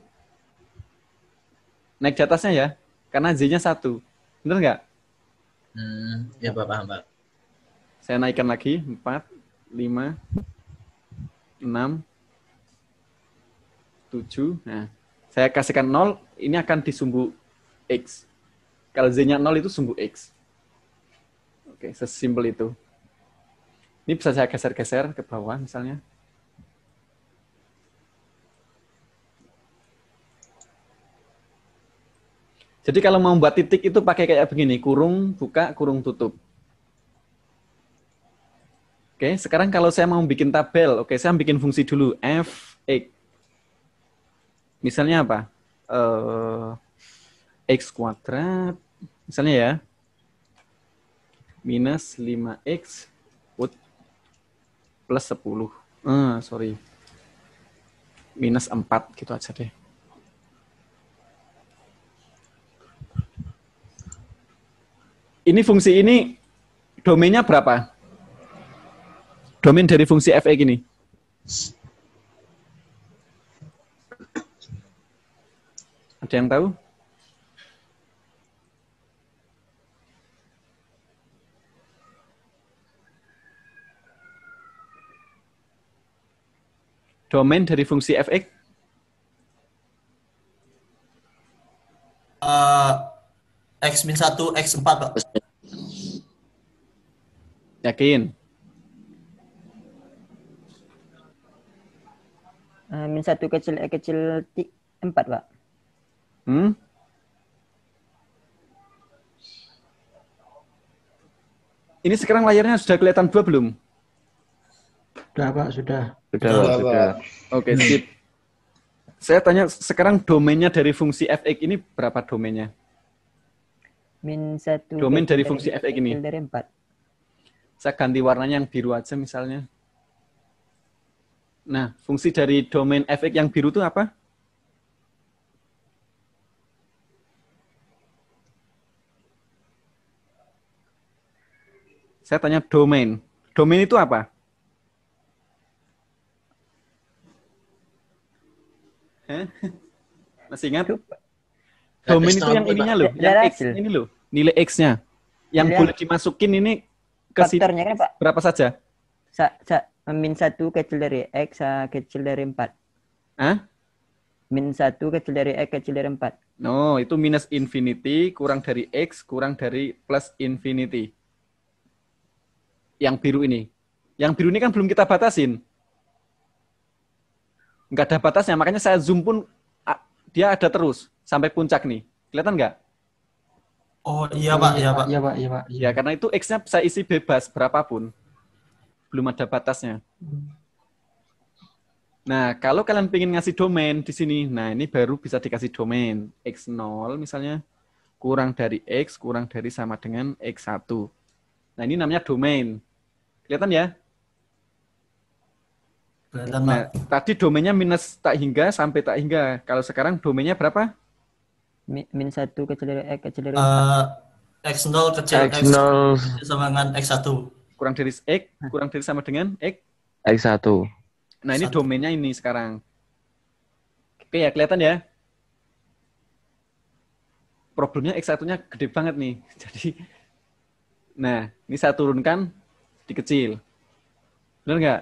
Naik di atasnya ya. Karena Z-nya satu. Bener nggak? Hmm, ya Pak, paham Pak. Saya naikkan lagi, empat, lima, enam, tujuh. Nah, saya kasihkan nol, ini akan disumbu X. Kalau Z-nya nol itu sumbu X. Oke, sesimpel itu. Ini bisa saya geser-geser ke bawah misalnya. Jadi kalau mau buat titik itu pakai kayak begini, kurung, buka, kurung, tutup. Oke, sekarang kalau saya mau bikin tabel, oke, saya bikin fungsi dulu, f, x. Misalnya apa? Uh, x kuadrat, misalnya ya, minus lima x plus sepuluh. Uh, sorry. Minus empat, gitu aja deh. Ini fungsi ini domainnya berapa? Domain dari fungsi f(x) ini. Ada yang tahu? Domain dari fungsi f(x)? Uh, X min satu, X empat, Pak. Yakin? Uh, min satu kecil E kecil empat, Pak. Hmm? Ini sekarang layarnya sudah kelihatan dua belum? Sudah, Pak, sudah. Sudah, sudah. sudah. Oke, sip. Saya tanya sekarang domainnya dari fungsi f(x) ini berapa domainnya? Min satu. Domain dari fungsi f(x) ini. Dari empat. Saya ganti warnanya yang biru aja misalnya. Nah, fungsi dari domain F X yang biru itu apa? Saya tanya domain. Domain itu apa? Hah? Masih ingat? Domain itu yang ininya loh, yang X ini loh, nilai X-nya. Yang Nilai boleh dimasukin ini ke sini faktornya kan, Pak? berapa saja? Sa, sa, min satu kecil dari X sa, kecil dari empat. Hah? Min satu kecil dari X kecil dari empat. No, itu minus infinity kurang dari X kurang dari plus infinity. Yang biru ini. Yang biru ini kan belum kita batasin. Nggak ada batasnya, makanya saya zoom pun dia ada terus sampai puncak nih. Kelihatan nggak? Oh iya Pak, iya Pak. Iya Pak, iya Pak. Ya karena itu X-nya saya isi bebas berapapun. Belum ada batasnya. Nah, kalau kalian pengen ngasih domain di sini, nah ini baru bisa dikasih domain. X nol misalnya kurang dari X kurang dari sama dengan X satu. Nah, ini namanya domain. Kelihatan ya? Kelihatan, Nah, tadi domainnya minus tak hingga sampai tak hingga. Kalau sekarang domainnya berapa? Min, min satu kecil dari X kecil dari Uh, empat. X nol kecil X nol sama dengan X satu. Kurang dari X, kurang dari sama dengan X. X satu. Nah, ini domainnya ini sekarang. Oke ya, kelihatan ya? Problemnya X satu-nya gede banget nih. Jadi, nah, ini saya turunkan dikecil. Benar nggak?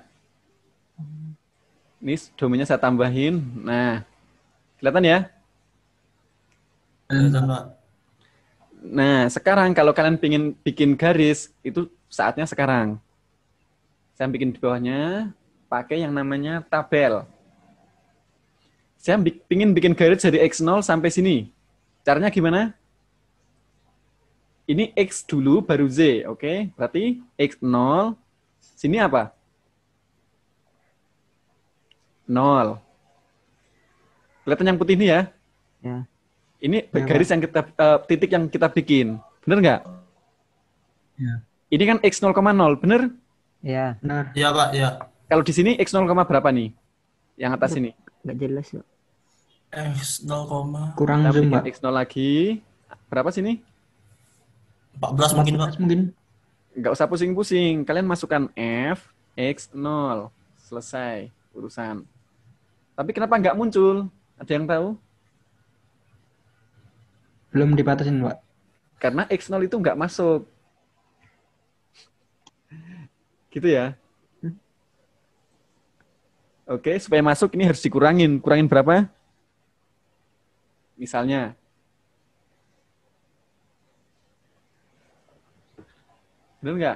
Ini domainnya saya tambahin. Nah, kelihatan ya? Kelihatan, Pak. Nah, sekarang kalau kalian pengen bikin garis, itu saatnya sekarang. Saya bikin di bawahnya, pakai yang namanya tabel. Saya ingin bikin garis dari X nol sampai sini. Caranya gimana? Ini X dulu, baru Z. Oke, berarti X nol. Sini apa? nol. Kelihatan yang putih ini ya? Ya. Ini Ya, garis Pak. yang kita, uh, titik yang kita bikin. Bener nggak? Ya. Ini kan X nol koma nol, bener? Ya. Benar. Iya Pak, iya. Kalau di sini X nol, berapa nih? Yang atas ini. Nggak jelas loh. X nol, Kurang Kita zoom, bikin Pak. X nol lagi. Berapa sini? empat belas mungkin Pak. Mungkin. Nggak usah pusing-pusing. Kalian masukkan F, X nol. Selesai urusan. Tapi kenapa nggak muncul? Ada yang tahu? Belum dibatasin, Pak. Karena X nol itu nggak masuk. Gitu ya. Oke, supaya masuk ini harus dikurangin. Kurangin berapa? Misalnya. Benar nggak?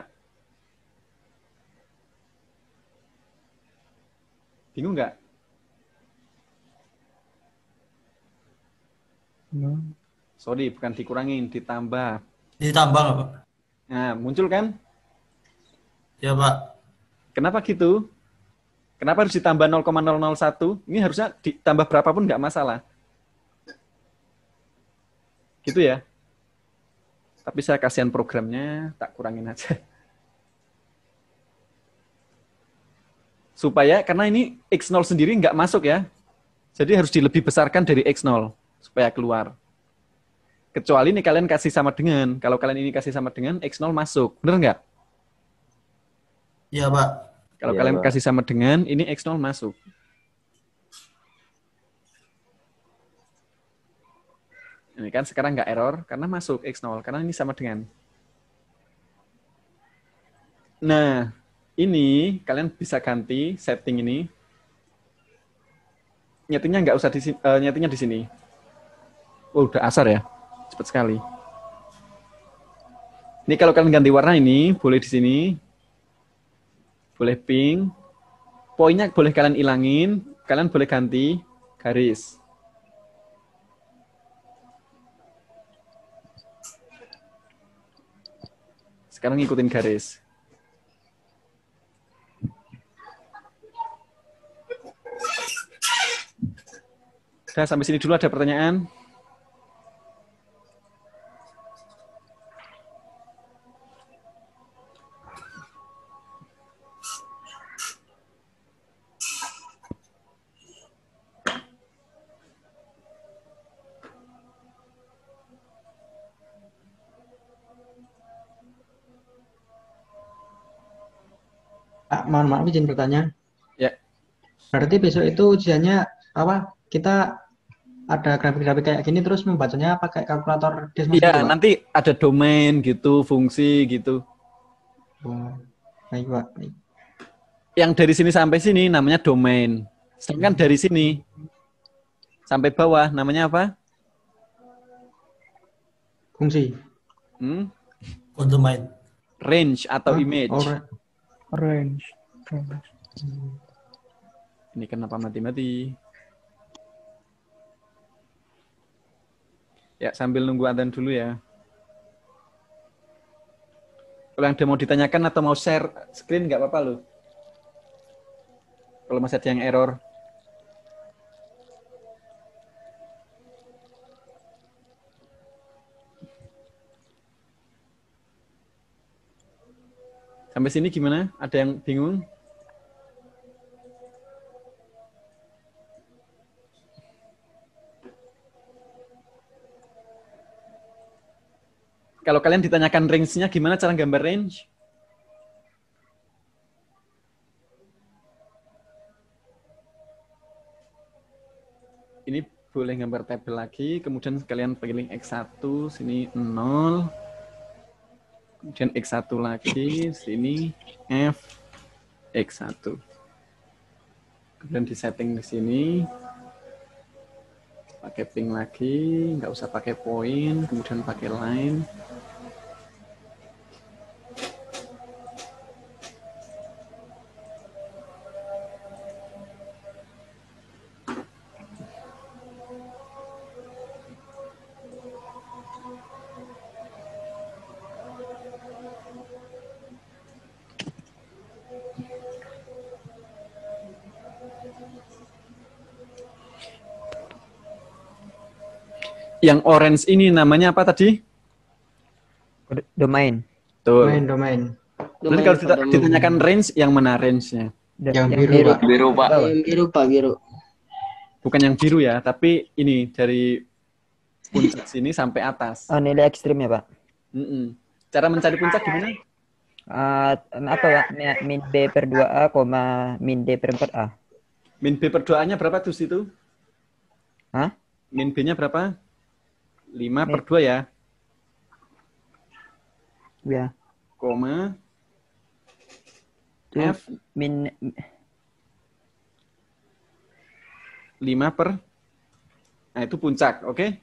Bingung nggak? Sorry, bukan dikurangin, ditambah. Ditambah nggak Pak? Nah, muncul kan? Ya Pak. Kenapa gitu? Kenapa harus ditambah nol koma nol nol satu? Ini harusnya ditambah berapapun nggak masalah. Gitu ya. Tapi saya kasihan programnya, tak kurangin aja. Supaya, karena ini X nol sendiri nggak masuk ya. Jadi harus dilebih besarkan dari X nol supaya keluar. Kecuali ini kalian kasih sama dengan, kalau kalian ini kasih sama dengan, X nol masuk. Bener nggak? Iya Pak. Kalau Iya, kalian Pak. kasih sama dengan, ini X nol masuk. Ini kan sekarang nggak error, karena masuk X nol, karena ini sama dengan. Nah, ini kalian bisa ganti setting ini. Nyetingnya nggak usah di sini, uh, nyetingnya di sini. Oh, udah asar ya. Cepat sekali. Ini kalau kalian ganti warna ini, boleh di sini. Boleh pink. Poinnya boleh kalian ilangin. Kalian boleh ganti garis. Sekarang ngikutin garis. Udah, sampai sini dulu ada pertanyaan? Ah, mohon maaf izin bertanya. Ya. Berarti besok itu ujiannya apa? Kita ada grafik-grafik kayak gini terus membacanya pakai kalkulator Desmos gitu, Iya, Pak? nanti ada domain gitu, fungsi gitu. Oh, baik, Pak. Baik. Yang dari sini sampai sini namanya domain. Sedangkan dari sini sampai bawah namanya apa? Fungsi. Hmm? Oh, domain. Range atau Oh, image. oh, ra- Range. Ini kenapa mati-mati? Ya, sambil nunggu adzan dulu ya. Kalau yang ada mau ditanyakan atau mau share screen nggak apa-apa loh. Kalau masih ada yang error. Sampai sini gimana? Ada yang bingung? Kalau kalian ditanyakan range-nya gimana cara gambar range? Ini boleh gambar tabel lagi, kemudian kalian pilih X satu, sini nol. Kemudian X satu lagi, sini F X satu. Kemudian di setting di sini. Pakai ping lagi, nggak usah pakai point, kemudian pakai line. Yang orange ini namanya apa tadi? Domain. Tuh. Domain, domain. Nanti kalau dita- ditanyakan range, yang mana range-nya? Yang biru, Pak. Biru, Pak. Yang biru, Pak, biru. Bukan yang biru ya, tapi ini dari puncak sini sampai atas. Oh, nilai ekstrim ya, Pak? Mm-mm. Cara mencari puncak gimana? Uh, apa, Pak? Min B per dua A, koma min D per empat A. Min B per dua A-nya berapa tuh situ? Hah? Min B-nya berapa? lima per dua ya? Ya. Koma. Itu F. min lima per. Nah, itu puncak, oke? Okay?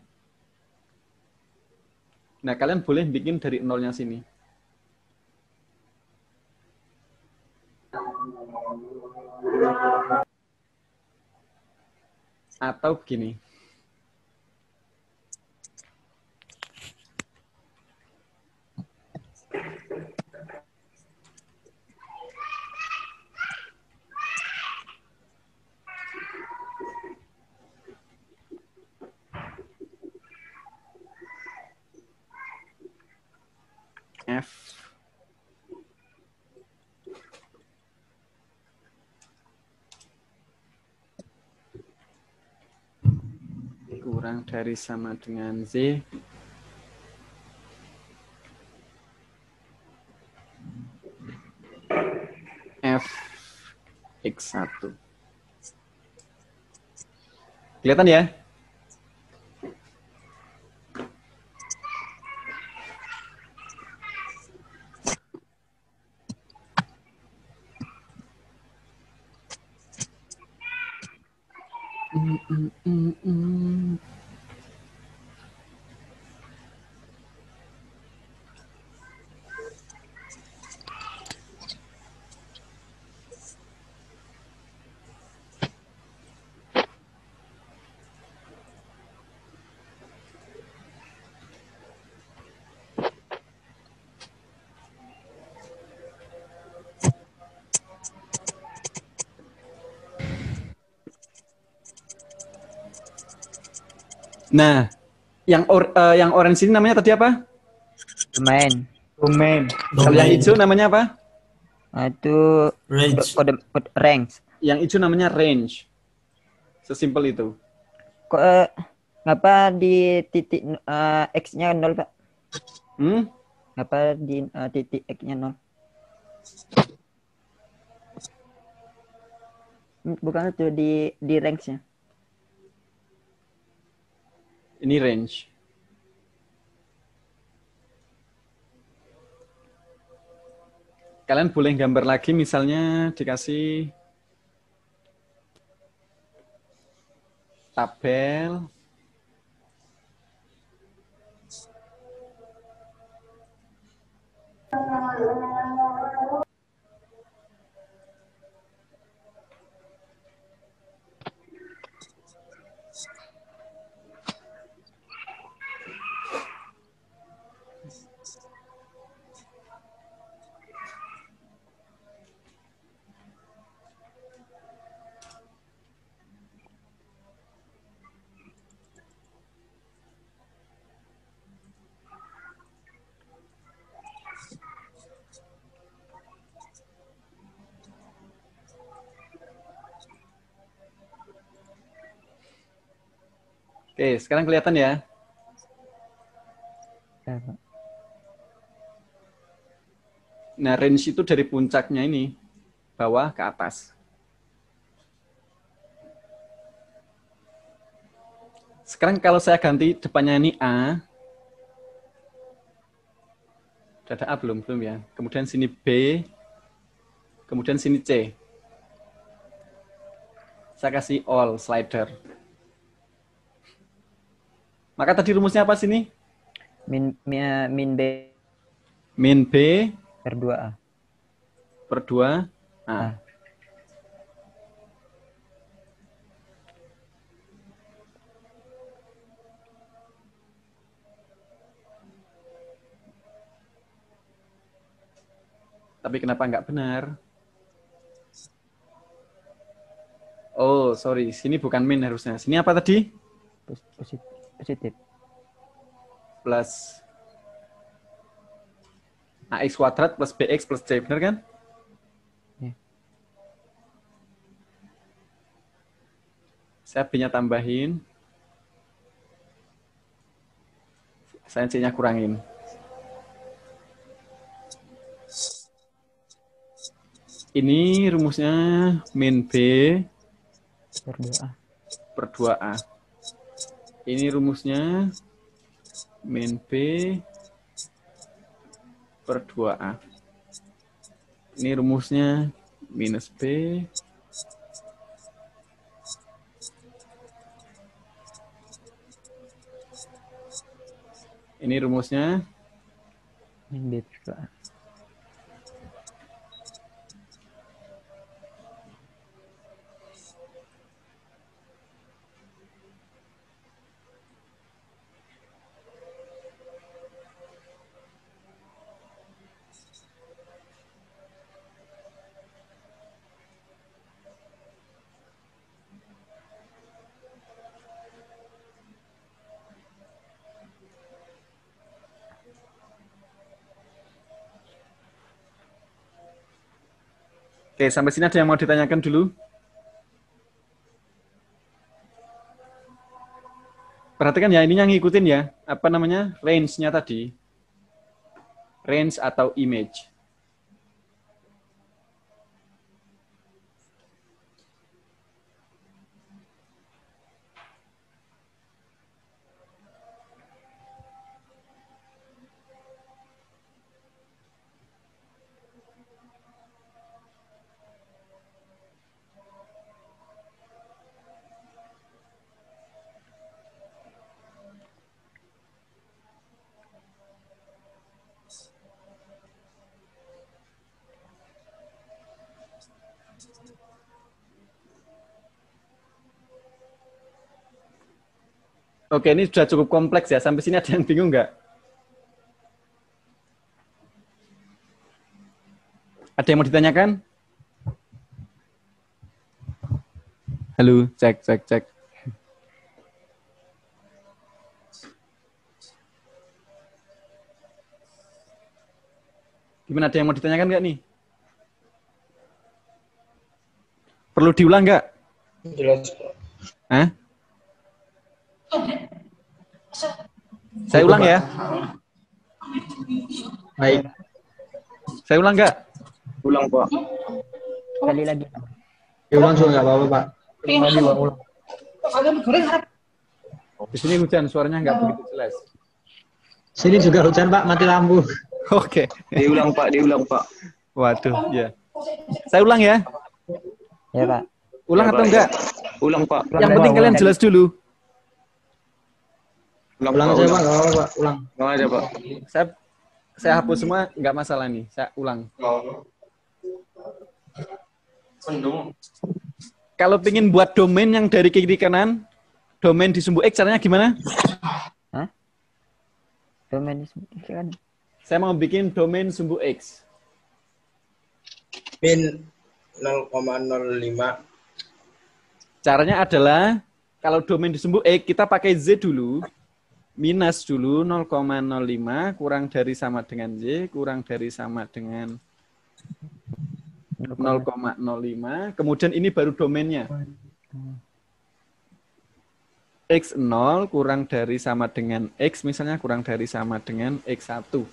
Nah, kalian boleh bikin dari nolnya sini. Atau begini. F kurang dari sama dengan Z F X satu. Kelihatan ya? Mm, mm, mm, mm. Nah, yang or, uh, yang orange ini namanya tadi apa? domain. Domain. Kalau yang hijau namanya apa? Nah, itu Range. kode, kode range. Yang hijau namanya range. Sesimpel itu. Kok eh, ngapa di titik eh, X-nya nol, Pak? Hmm? Ngapa di eh, titik X-nya nol? Bukan itu di di range-nya. Ini range. Kalian boleh gambar lagi, misalnya dikasih tabel. Oke, sekarang kelihatan ya? Nah, range itu dari puncaknya ini, bawah ke atas. Sekarang kalau saya ganti depannya ini A, sudah ada A belum? Belum ya. Kemudian sini B, kemudian sini C. Saya kasih all slider. Maka tadi rumusnya apa sini? Min, min, min B. Min B. Per dua A. Per dua A. Ah. Tapi kenapa nggak benar? Oh, sorry. Sini bukan min harusnya. Sini apa tadi? Positif. Positif. Plus A X kuadrat plus B X plus C. Benar kan? Ya. Saya B-nya tambahin. Saya C-nya kurangin. Ini rumusnya min B Per dua A. per dua A. Ini rumusnya min B per dua A. Ini rumusnya minus B ini rumusnya min B per dua A. Oke, sampai sini ada yang mau ditanyakan dulu? Perhatikan ya, ini yang ngikutin ya. Apa namanya? Range-nya tadi. Range atau image. Oke, ini sudah cukup kompleks ya. Sampai sini ada yang bingung nggak? Ada yang mau ditanyakan? Halo, cek, cek, cek. Gimana, ada yang mau ditanyakan nggak nih? Perlu diulang nggak? Jelas, Pak. Hah? Saya ulang ya. Baik. Saya ulang nggak? Ulang, Pak. Sekali lagi. Diulang juga nggak apa-apa, Pak. Lagi, Pak, ulang. Di sini hujan, suaranya nggak begitu jelas. Sini juga hujan, Pak, mati lampu. Oke. Diulang Pak, diulang Pak. Waduh, ya. Saya ulang ya. Ya, Pak. Ulang Ya, atau Pak, enggak? ya. Ulang Pak. Yang penting kalian jelas dulu. Ulang, Ulang Pak, aja, ulang. Pak, nggak apa-apa, Pak. Ulang. Ulang aja Pak. Saya saya hapus semua, nggak masalah nih. Saya ulang. Kalau pengen buat domain yang dari kiri kanan, domain di sumbu X caranya gimana? Hah? Domain di sumbu X kan? Saya mau bikin domain sumbu X. Min nol koma nol lima. Caranya adalah kalau domain di sumbu X kita pakai Z dulu, minus dulu nol koma nol lima kurang dari sama dengan Z, kurang dari sama dengan nol koma nol lima, kemudian ini baru domainnya. X nol kurang dari sama dengan X, misalnya kurang dari sama dengan X satu.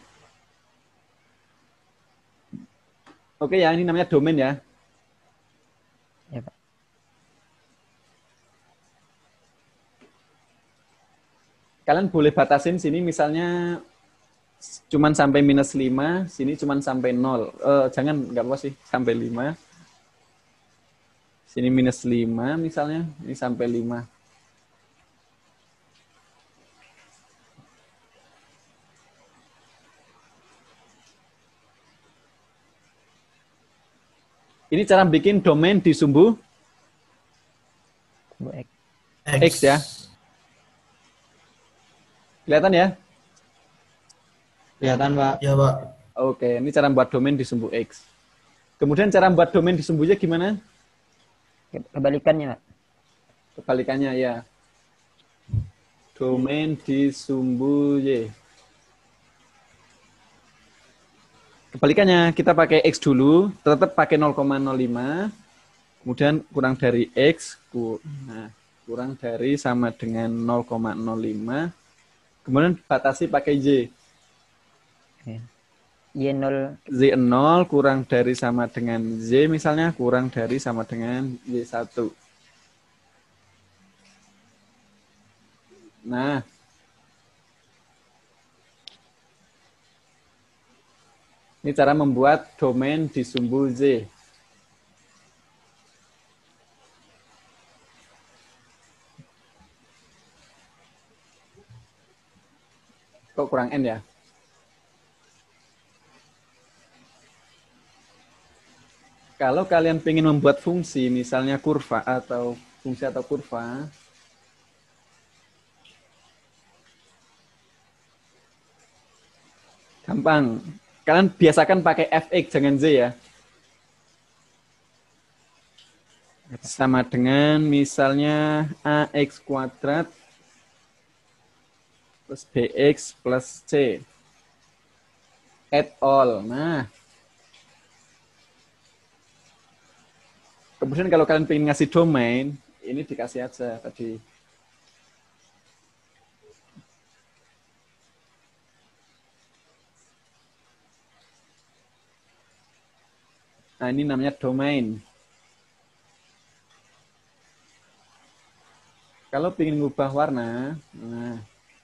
Oke ya, ini namanya domain ya. Ya, Pak. Kalian boleh batasin sini misalnya cuman sampai minus lima, sini cuman sampai nol. Eh, jangan, nggak apa sih, sampai lima. Sini minus lima misalnya, ini sampai lima. Ini cara bikin domain di sumbu Sumbu X. X ya. Kelihatan ya? Kelihatan, Pak. Ya, Pak. Oke, ini cara buat domain di sumbu X. Kemudian cara buat domain di sumbu Y gimana? Kebalikannya, Pak. Kebalikannya ya. Domain di sumbu Y. Kebalikannya, kita pakai X dulu, tetap pakai nol koma nol lima, kemudian kurang dari X, nah, kurang dari sama dengan nol koma nol lima, kemudian batasi pakai Y. Y nol. Z nol kurang dari sama dengan Z misalnya, kurang dari sama dengan Y satu. Nah, ini cara membuat domain di sumbu Z. Kok kurang N ya? Kalau kalian ingin membuat fungsi, misalnya kurva atau fungsi atau kurva, gampang. Kalian biasakan pakai f(x) jangan Z ya. Sama dengan misalnya ax kuadrat plus bx plus c. Add all. Nah. Kemudian kalau kalian ingin ngasih domain, ini dikasih aja tadi. Nah, ini namanya domain. Kalau ingin ngubah warna, nah,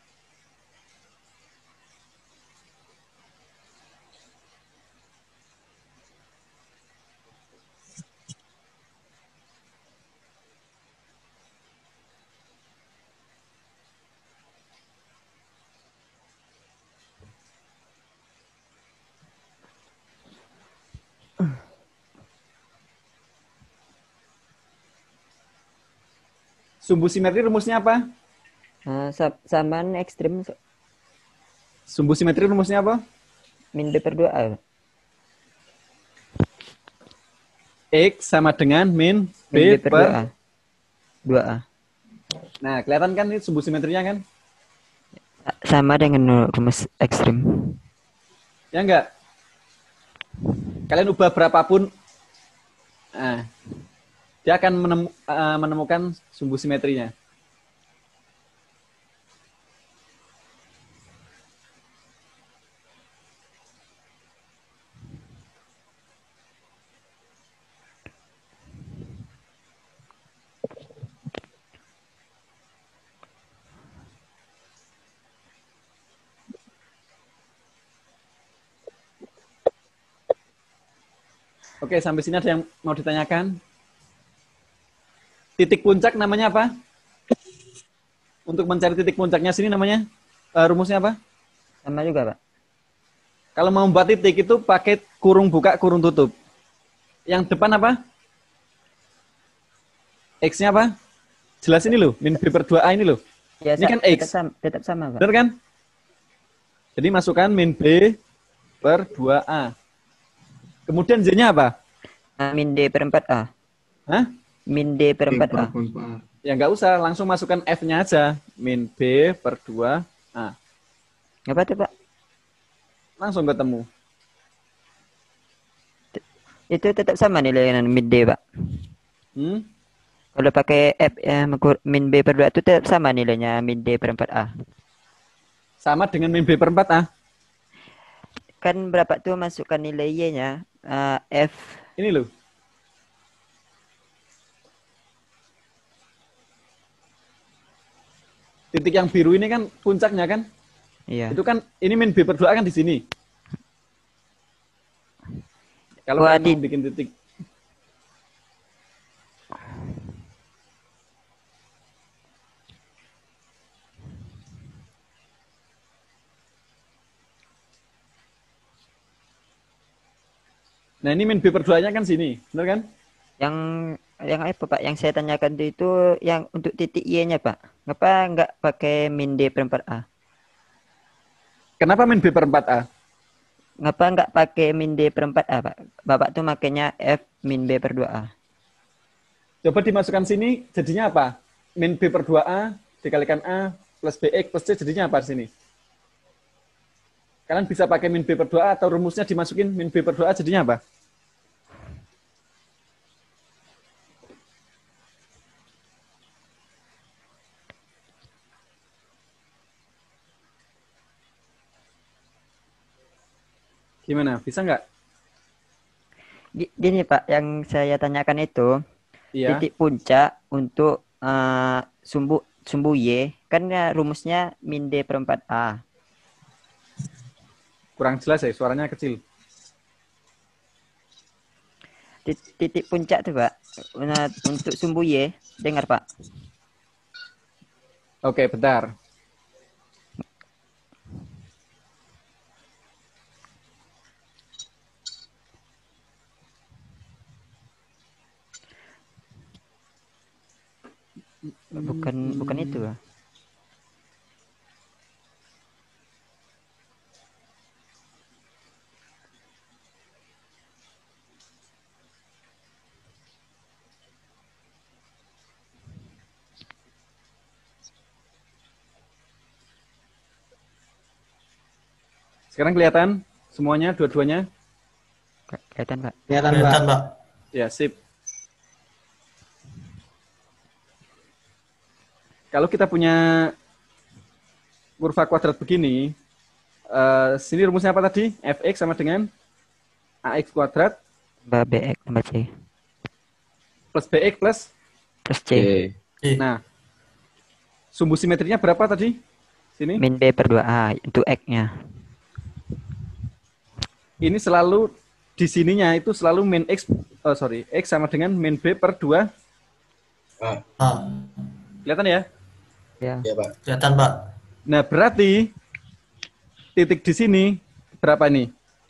sumbu simetri rumusnya apa? Nah, samaan ekstrim. Sumbu simetri rumusnya apa? Min B per dua A. X sama dengan min B, Min B per per dua A. dua A. Nah, kelihatan kan ini sumbu simetrinya kan? Sama dengan rumus ekstrim. Ya enggak? Kalian ubah berapapun, nah, dia akan menemu, uh, menemukan sumbu simetrinya. Oke, sampai sini ada yang mau ditanyakan? Titik puncak namanya apa? Untuk mencari titik puncaknya sini namanya, uh, rumusnya apa? Sama juga, Pak. Kalau mau membuat titik itu pakai kurung buka, kurung tutup. Yang depan apa? X-nya apa? Jelas ini loh, min B per dua A ini loh. Ya, ini kan tetap X. sama, tetap sama, Pak. Benar kan? Jadi masukkan min B per dua A. Kemudian Z-nya apa? Nah, min D per empat A. Hah? Min D per empat A. Ya nggak usah, langsung masukkan F-nya aja. Min B per dua A. Apa tuh, Pak? Langsung ketemu. Itu tetap sama nilai dengan min D, Pak. Hmm? Kalau pakai F eh, min B per dua itu tetap sama nilainya min D per empat A. Sama dengan min B per empat A. Kan berapa tuh masukkan nilai Y-nya? Uh, F. Ini loh. Titik yang biru ini kan puncaknya kan? Iya. Itu kan, ini min B per dua A kan di sini. Kalau Wah, kalian di- mau bikin titik. Nah ini min B per dua A-nya kan sini, benar kan? Yang yang apa, Pak? Yang saya tanyakan itu, itu yang untuk titik Y-nya, Pak. Ngapa nggak pakai min D per empat A? Kenapa min B per empat A? Ngapa nggak pakai min D per empat A, Pak? Bapak tuh makainya F min B per dua A. Coba dimasukkan sini, jadinya apa? Min B per dua A dikalikan A plus B X plus C jadinya apa di sini? Kalian bisa pakai min B per dua A atau rumusnya dimasukin min B per dua A jadinya apa? Gimana? Bisa nggak? Gi- Gini, Pak, yang saya tanyakan itu Iya. titik puncak untuk eh, sumbu sumbu Y kan ya rumusnya min D per empat A. Kurang jelas ya, suaranya kecil. Tit- Titik puncak tuh, Pak. Nah, untuk sumbu Y, dengar, Pak. Oke, bentar. Bukan bukan itu, Pak. Sekarang kelihatan semuanya, dua-duanya? Kelihatan, Pak. Kelihatan, Kelihatan, Pak. Pak. Ya, sip. Kalau kita punya kurva kuadrat begini, eh, sini rumusnya apa tadi? F(x) sama dengan ax kuadrat Tambah B X tambah C plus bx plus plus C. Nah, sumbu simetrinya berapa tadi? Sini. Min B per dua A untuk X-nya. Ini selalu di sininya itu selalu min x, oh sorry, x sama dengan min b per dua. Ah, Kelihatan ya? Ya. Ya, Pak. kelihatan, Pak. Nah, berarti titik di sini berapa nih?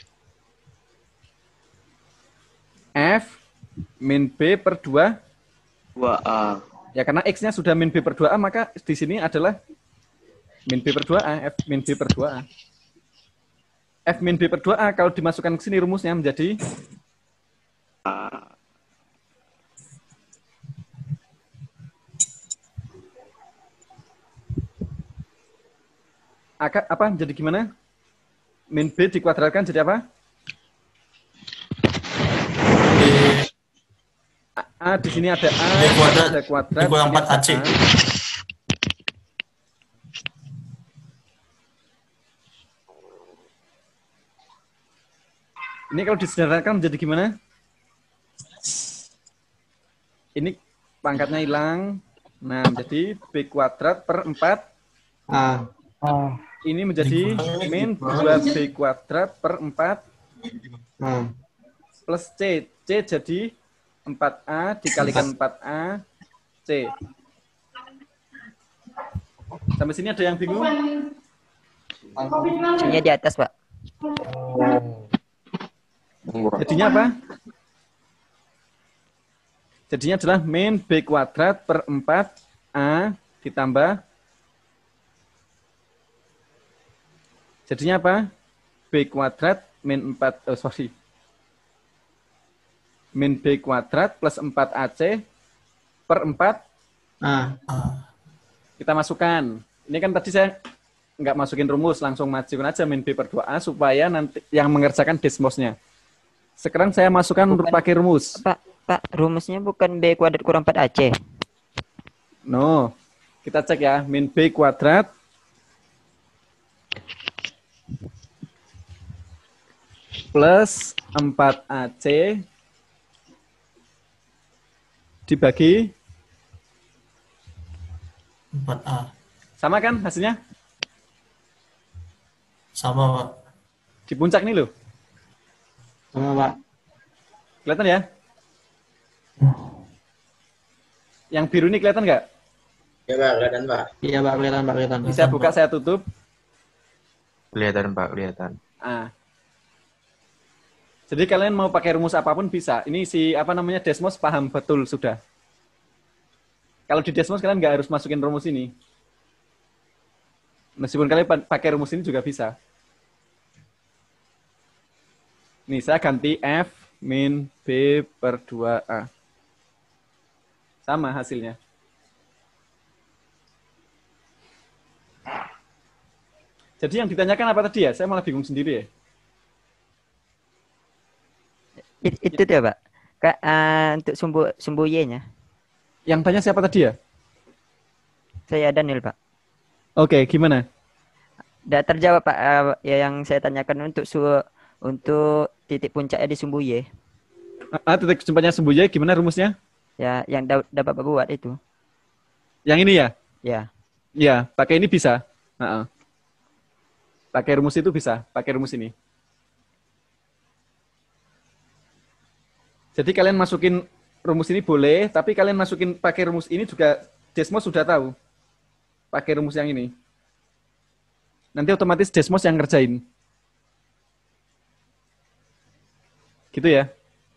F min B per dua. dua A. Ya, karena X-nya sudah min B per dua A, maka di sini adalah min B per dua A, F min B per dua A. F min B per dua A kalau dimasukkan ke sini rumusnya menjadi Aka, apa? Jadi gimana? Min B dikuadratkan jadi apa? A, A di sini ada A, B kuadrat ada kuadrat, dikurang ini empat ada A C. A. Ini kalau disederhanakan menjadi gimana? Ini pangkatnya hilang. Nah, menjadi B kuadrat per empat. A. Ini menjadi min dua B kuadrat per empat A. plus C. C jadi empat A dikalikan empat A C. Sampai sini ada yang bingung? C-nya di atas, Pak. Jadinya apa? Jadinya adalah min B kuadrat per empat A ditambah. Jadinya apa? B kuadrat min empat, oh sorry. Min B kuadrat plus empat A C per empat Ah, kita masukkan. Ini kan tadi saya nggak masukin rumus, langsung masukin aja min B per dua A supaya nanti yang mengerjakan desmosnya. Sekarang saya masukkan Bukan. pakai rumus. Pak, Pak, rumusnya bukan B kuadrat kurang empat A C. No, kita cek ya, min B kuadrat plus empat A C dibagi empat A. sama kan hasilnya? Sama, Pak. Di puncak nih loh. sama Pak. Kelihatan ya? Yang biru ini kelihatan nggak? Ya Pak, kelihatan Pak. Iya Pak, kelihatan Pak, kelihatan. Bisa buka, saya tutup. Kelihatan Pak, kelihatan. Ah. Jadi kalian mau pakai rumus apapun bisa. Ini si apa namanya Desmos paham betul sudah. Kalau di Desmos kalian nggak harus masukin rumus ini. Meskipun kalian pa- pakai rumus ini juga bisa. Nih saya ganti F min B per dua A. Sama hasilnya. Jadi yang ditanyakan apa tadi ya? Saya malah bingung sendiri ya. It- itu dia, Pak. Kak, eh, untuk sumbu sumbu Y-nya. Yang tanya siapa tadi ya? Saya Daniel, Pak. Oke, gimana? Tidak terjawab, Pak. Eh, ya yang saya tanyakan untuk su untuk titik puncaknya di sumbu Y. Ah, titik kecepatnya sembunyi gimana rumusnya? Ya, yang da- dapat Bapak buat itu. Yang ini ya? Ya. Ya, pakai ini bisa. Heeh. Pakai rumus itu bisa, pakai rumus ini. Jadi kalian masukin rumus ini boleh, tapi kalian masukin pakai rumus ini juga Desmos sudah tahu. Pakai rumus yang ini. Nanti otomatis Desmos yang ngerjain. Gitu ya.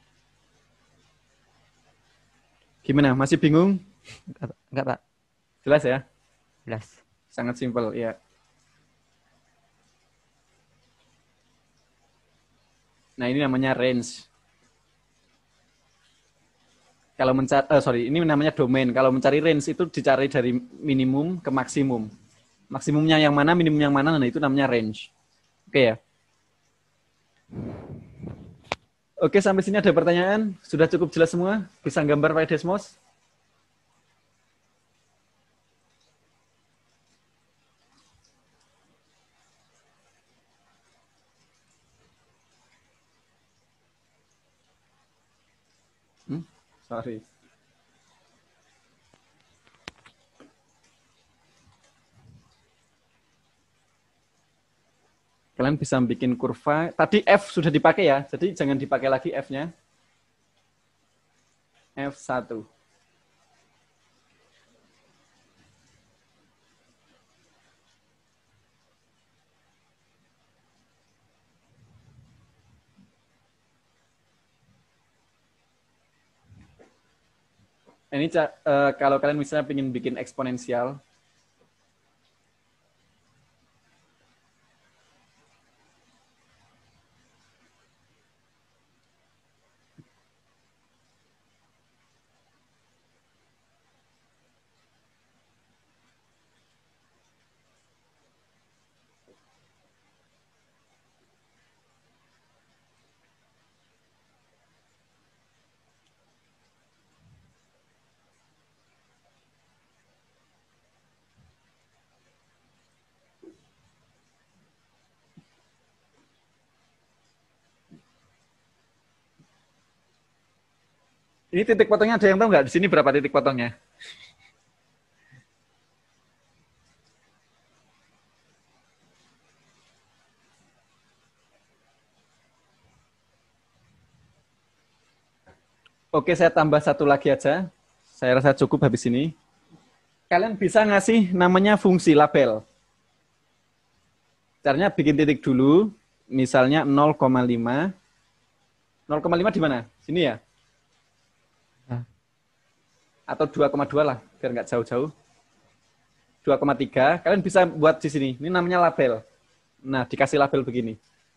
Gimana? Masih bingung? Enggak, enggak, Pak. Jelas ya? Jelas. Sangat simpel, ya. Nah, ini namanya range. Kalau mencari, eh, sorry, ini namanya domain. Kalau mencari range itu dicari dari minimum ke maksimum. Maksimumnya yang mana, minimum yang mana, nah itu namanya range. Oke ya? Oke, sampai sini ada pertanyaan? Sudah cukup jelas semua? Bisa gambar pakai Desmos? Hmm? Sorry. Kalian bisa bikin kurva. Tadi F sudah dipakai ya, jadi jangan dipakai lagi F-nya. F satu. Ini uh, kalau kalian misalnya ingin bikin eksponensial, ini titik potongnya ada yang tahu nggak? Di sini berapa titik potongnya? Oke, saya tambah satu lagi aja. Saya rasa cukup habis ini. Kalian bisa ngasih namanya fungsi label. Caranya bikin titik dulu, misalnya nol koma lima. nol koma lima di mana? Sini ya? Atau dua koma dua lah, biar nggak jauh-jauh. dua koma tiga, kalian bisa buat di sini. Ini namanya label. Nah, dikasih label begini.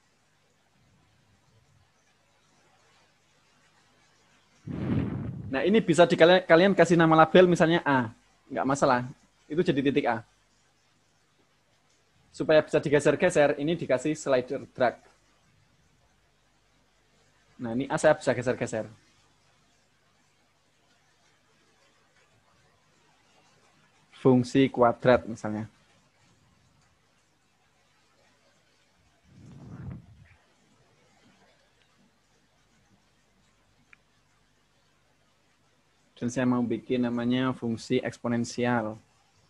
Nah, ini bisa di kalian, kalian kasih nama label misalnya A. Nggak masalah. Itu jadi titik A. Supaya bisa digeser-geser, ini dikasih slider drag. Nah, ini A saya bisa geser-geser. Fungsi kuadrat misalnya. Dan saya mau bikin namanya fungsi eksponensial.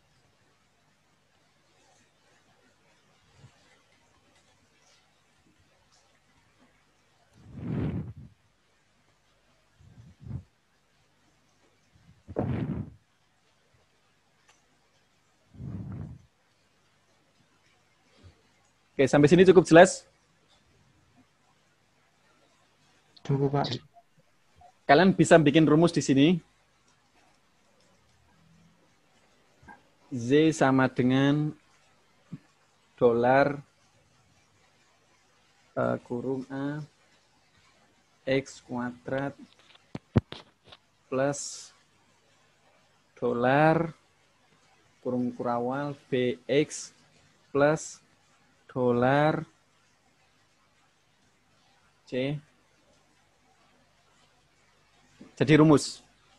Oke, sampai sini cukup jelas? Cukup, Pak. Kalian bisa bikin rumus di sini. Z sama dengan dolar uh, kurung A X kuadrat plus dolar kurung kurawal B X plus dolar C. Jadi rumus.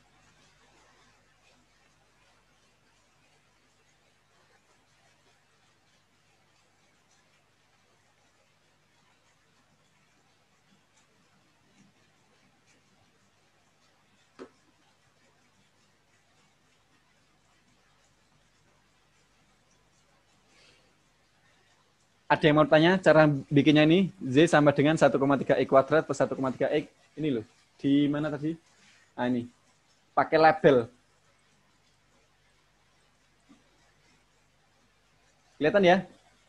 Ada yang mau tanya cara bikinnya ini? Z sama dengan satu koma tiga X kuadrat plus satu koma tiga X. Ini loh. Di mana tadi? Nah ini. Pakai label. Kelihatan ya?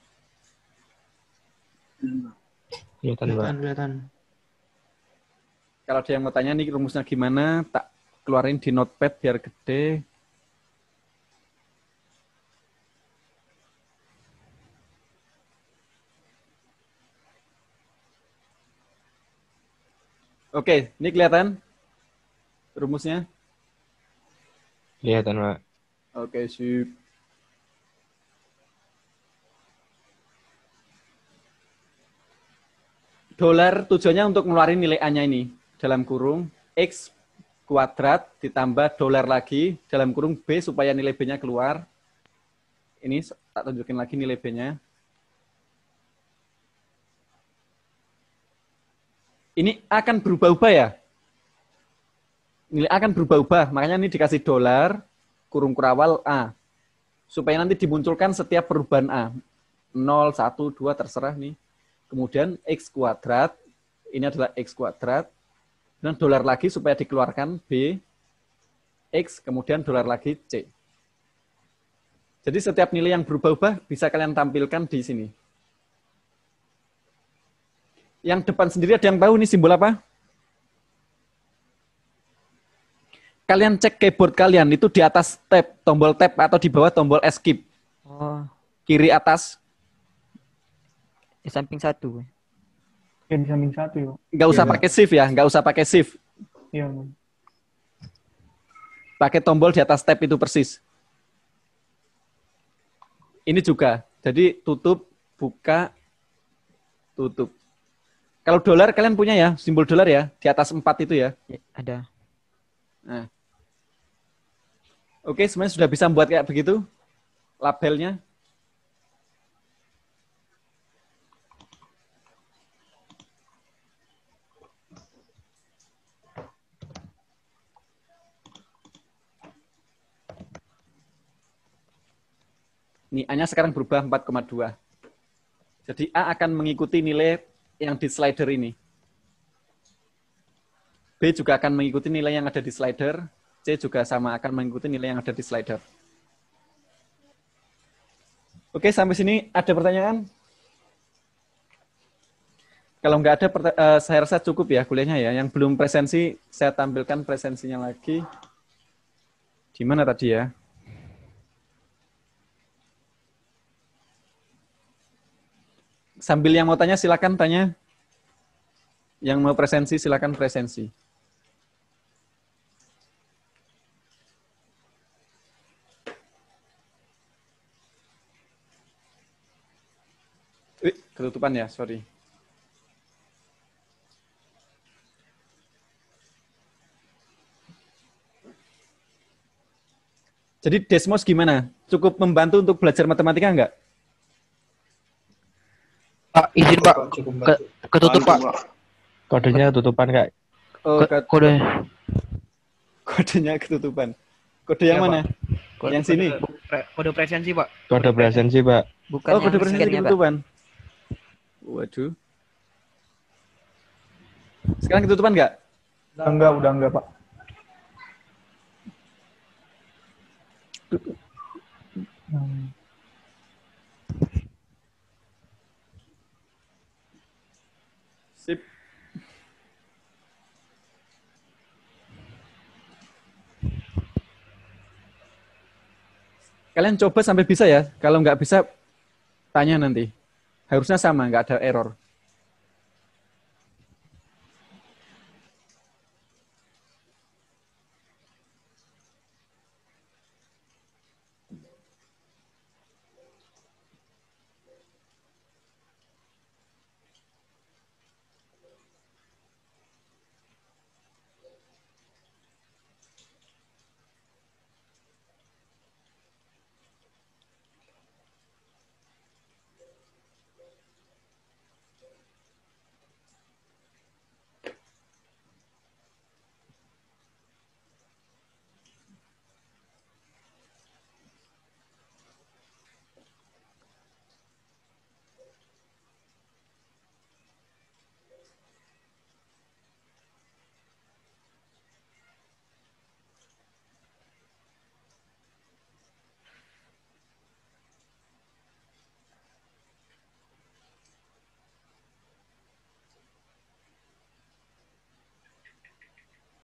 Kelihatan, Pak. Kelihatan. Kalau ada yang mau tanya nih rumusnya gimana, tak keluarin di notepad biar gede. Oke, ini kelihatan rumusnya? Kelihatan, Pak. Oke, sip. Dolar tujuannya untuk ngeluarin nilai A-nya ini. Dalam kurung X kuadrat ditambah dolar lagi dalam kurung B supaya nilai B-nya keluar. Ini tak tunjukin lagi nilai B-nya. Ini akan berubah-ubah ya. Nilai A akan berubah-ubah. Makanya ini dikasih dolar kurung kurawal A. Supaya nanti dimunculkan setiap perubahan A. nol, satu, dua terserah nih. Kemudian X kuadrat. Ini adalah X kuadrat. Dan dolar lagi supaya dikeluarkan B. X kemudian dolar lagi C. Jadi setiap nilai yang berubah-ubah bisa kalian tampilkan di sini. Yang depan sendiri ada yang tahu ini simbol apa? Kalian cek keyboard kalian itu di atas tab, tombol tab atau di bawah tombol escape. Oh, Kiri atas. di samping satu. Ya di samping satu ya. Nggak usah Iya. pakai shift ya, nggak usah pakai shift. Iya. Pakai tombol di atas tab itu persis. Ini juga. Jadi tutup, buka, tutup. Kalau dolar kalian punya ya, simbol dolar ya, di atas empat itu ya. Ya, ada. Nah. Oke, semuanya sudah bisa membuat kayak begitu labelnya. Ini A-nya sekarang berubah empat koma dua. Jadi A akan mengikuti nilai yang di slider ini. B juga akan mengikuti nilai yang ada di slider. C juga sama akan mengikuti nilai yang ada di slider. Oke, sampai sini ada pertanyaan? Kalau nggak ada, uh, saya rasa cukup ya kuliahnya ya. Yang belum presensi, saya tampilkan presensinya lagi. Di mana tadi ya? Sambil yang mau tanya, silakan tanya. Yang mau presensi, silakan presensi. Wih, ketutupan ya, sorry. Jadi Desmos gimana? Cukup membantu untuk belajar matematika enggak? Pak, izin Pak. Ke, ketutup Pak. Kodenya ketutupan Kak. Oh, Ke, kode. Kodenya ketutupan. Kode yang Ya, mana? Kode, Yang sini? Kode, kode presensi Pak. Kode presensi Pak. Bukan Oh, yang kode presensi scan-nya, Pak. ketutupan. Waduh. Sekarang ketutupan enggak? Enggak, udah enggak, Pak. Sip. Kalian coba sampai bisa ya. Kalau nggak bisa, tanya nanti. Harusnya sama, nggak ada error.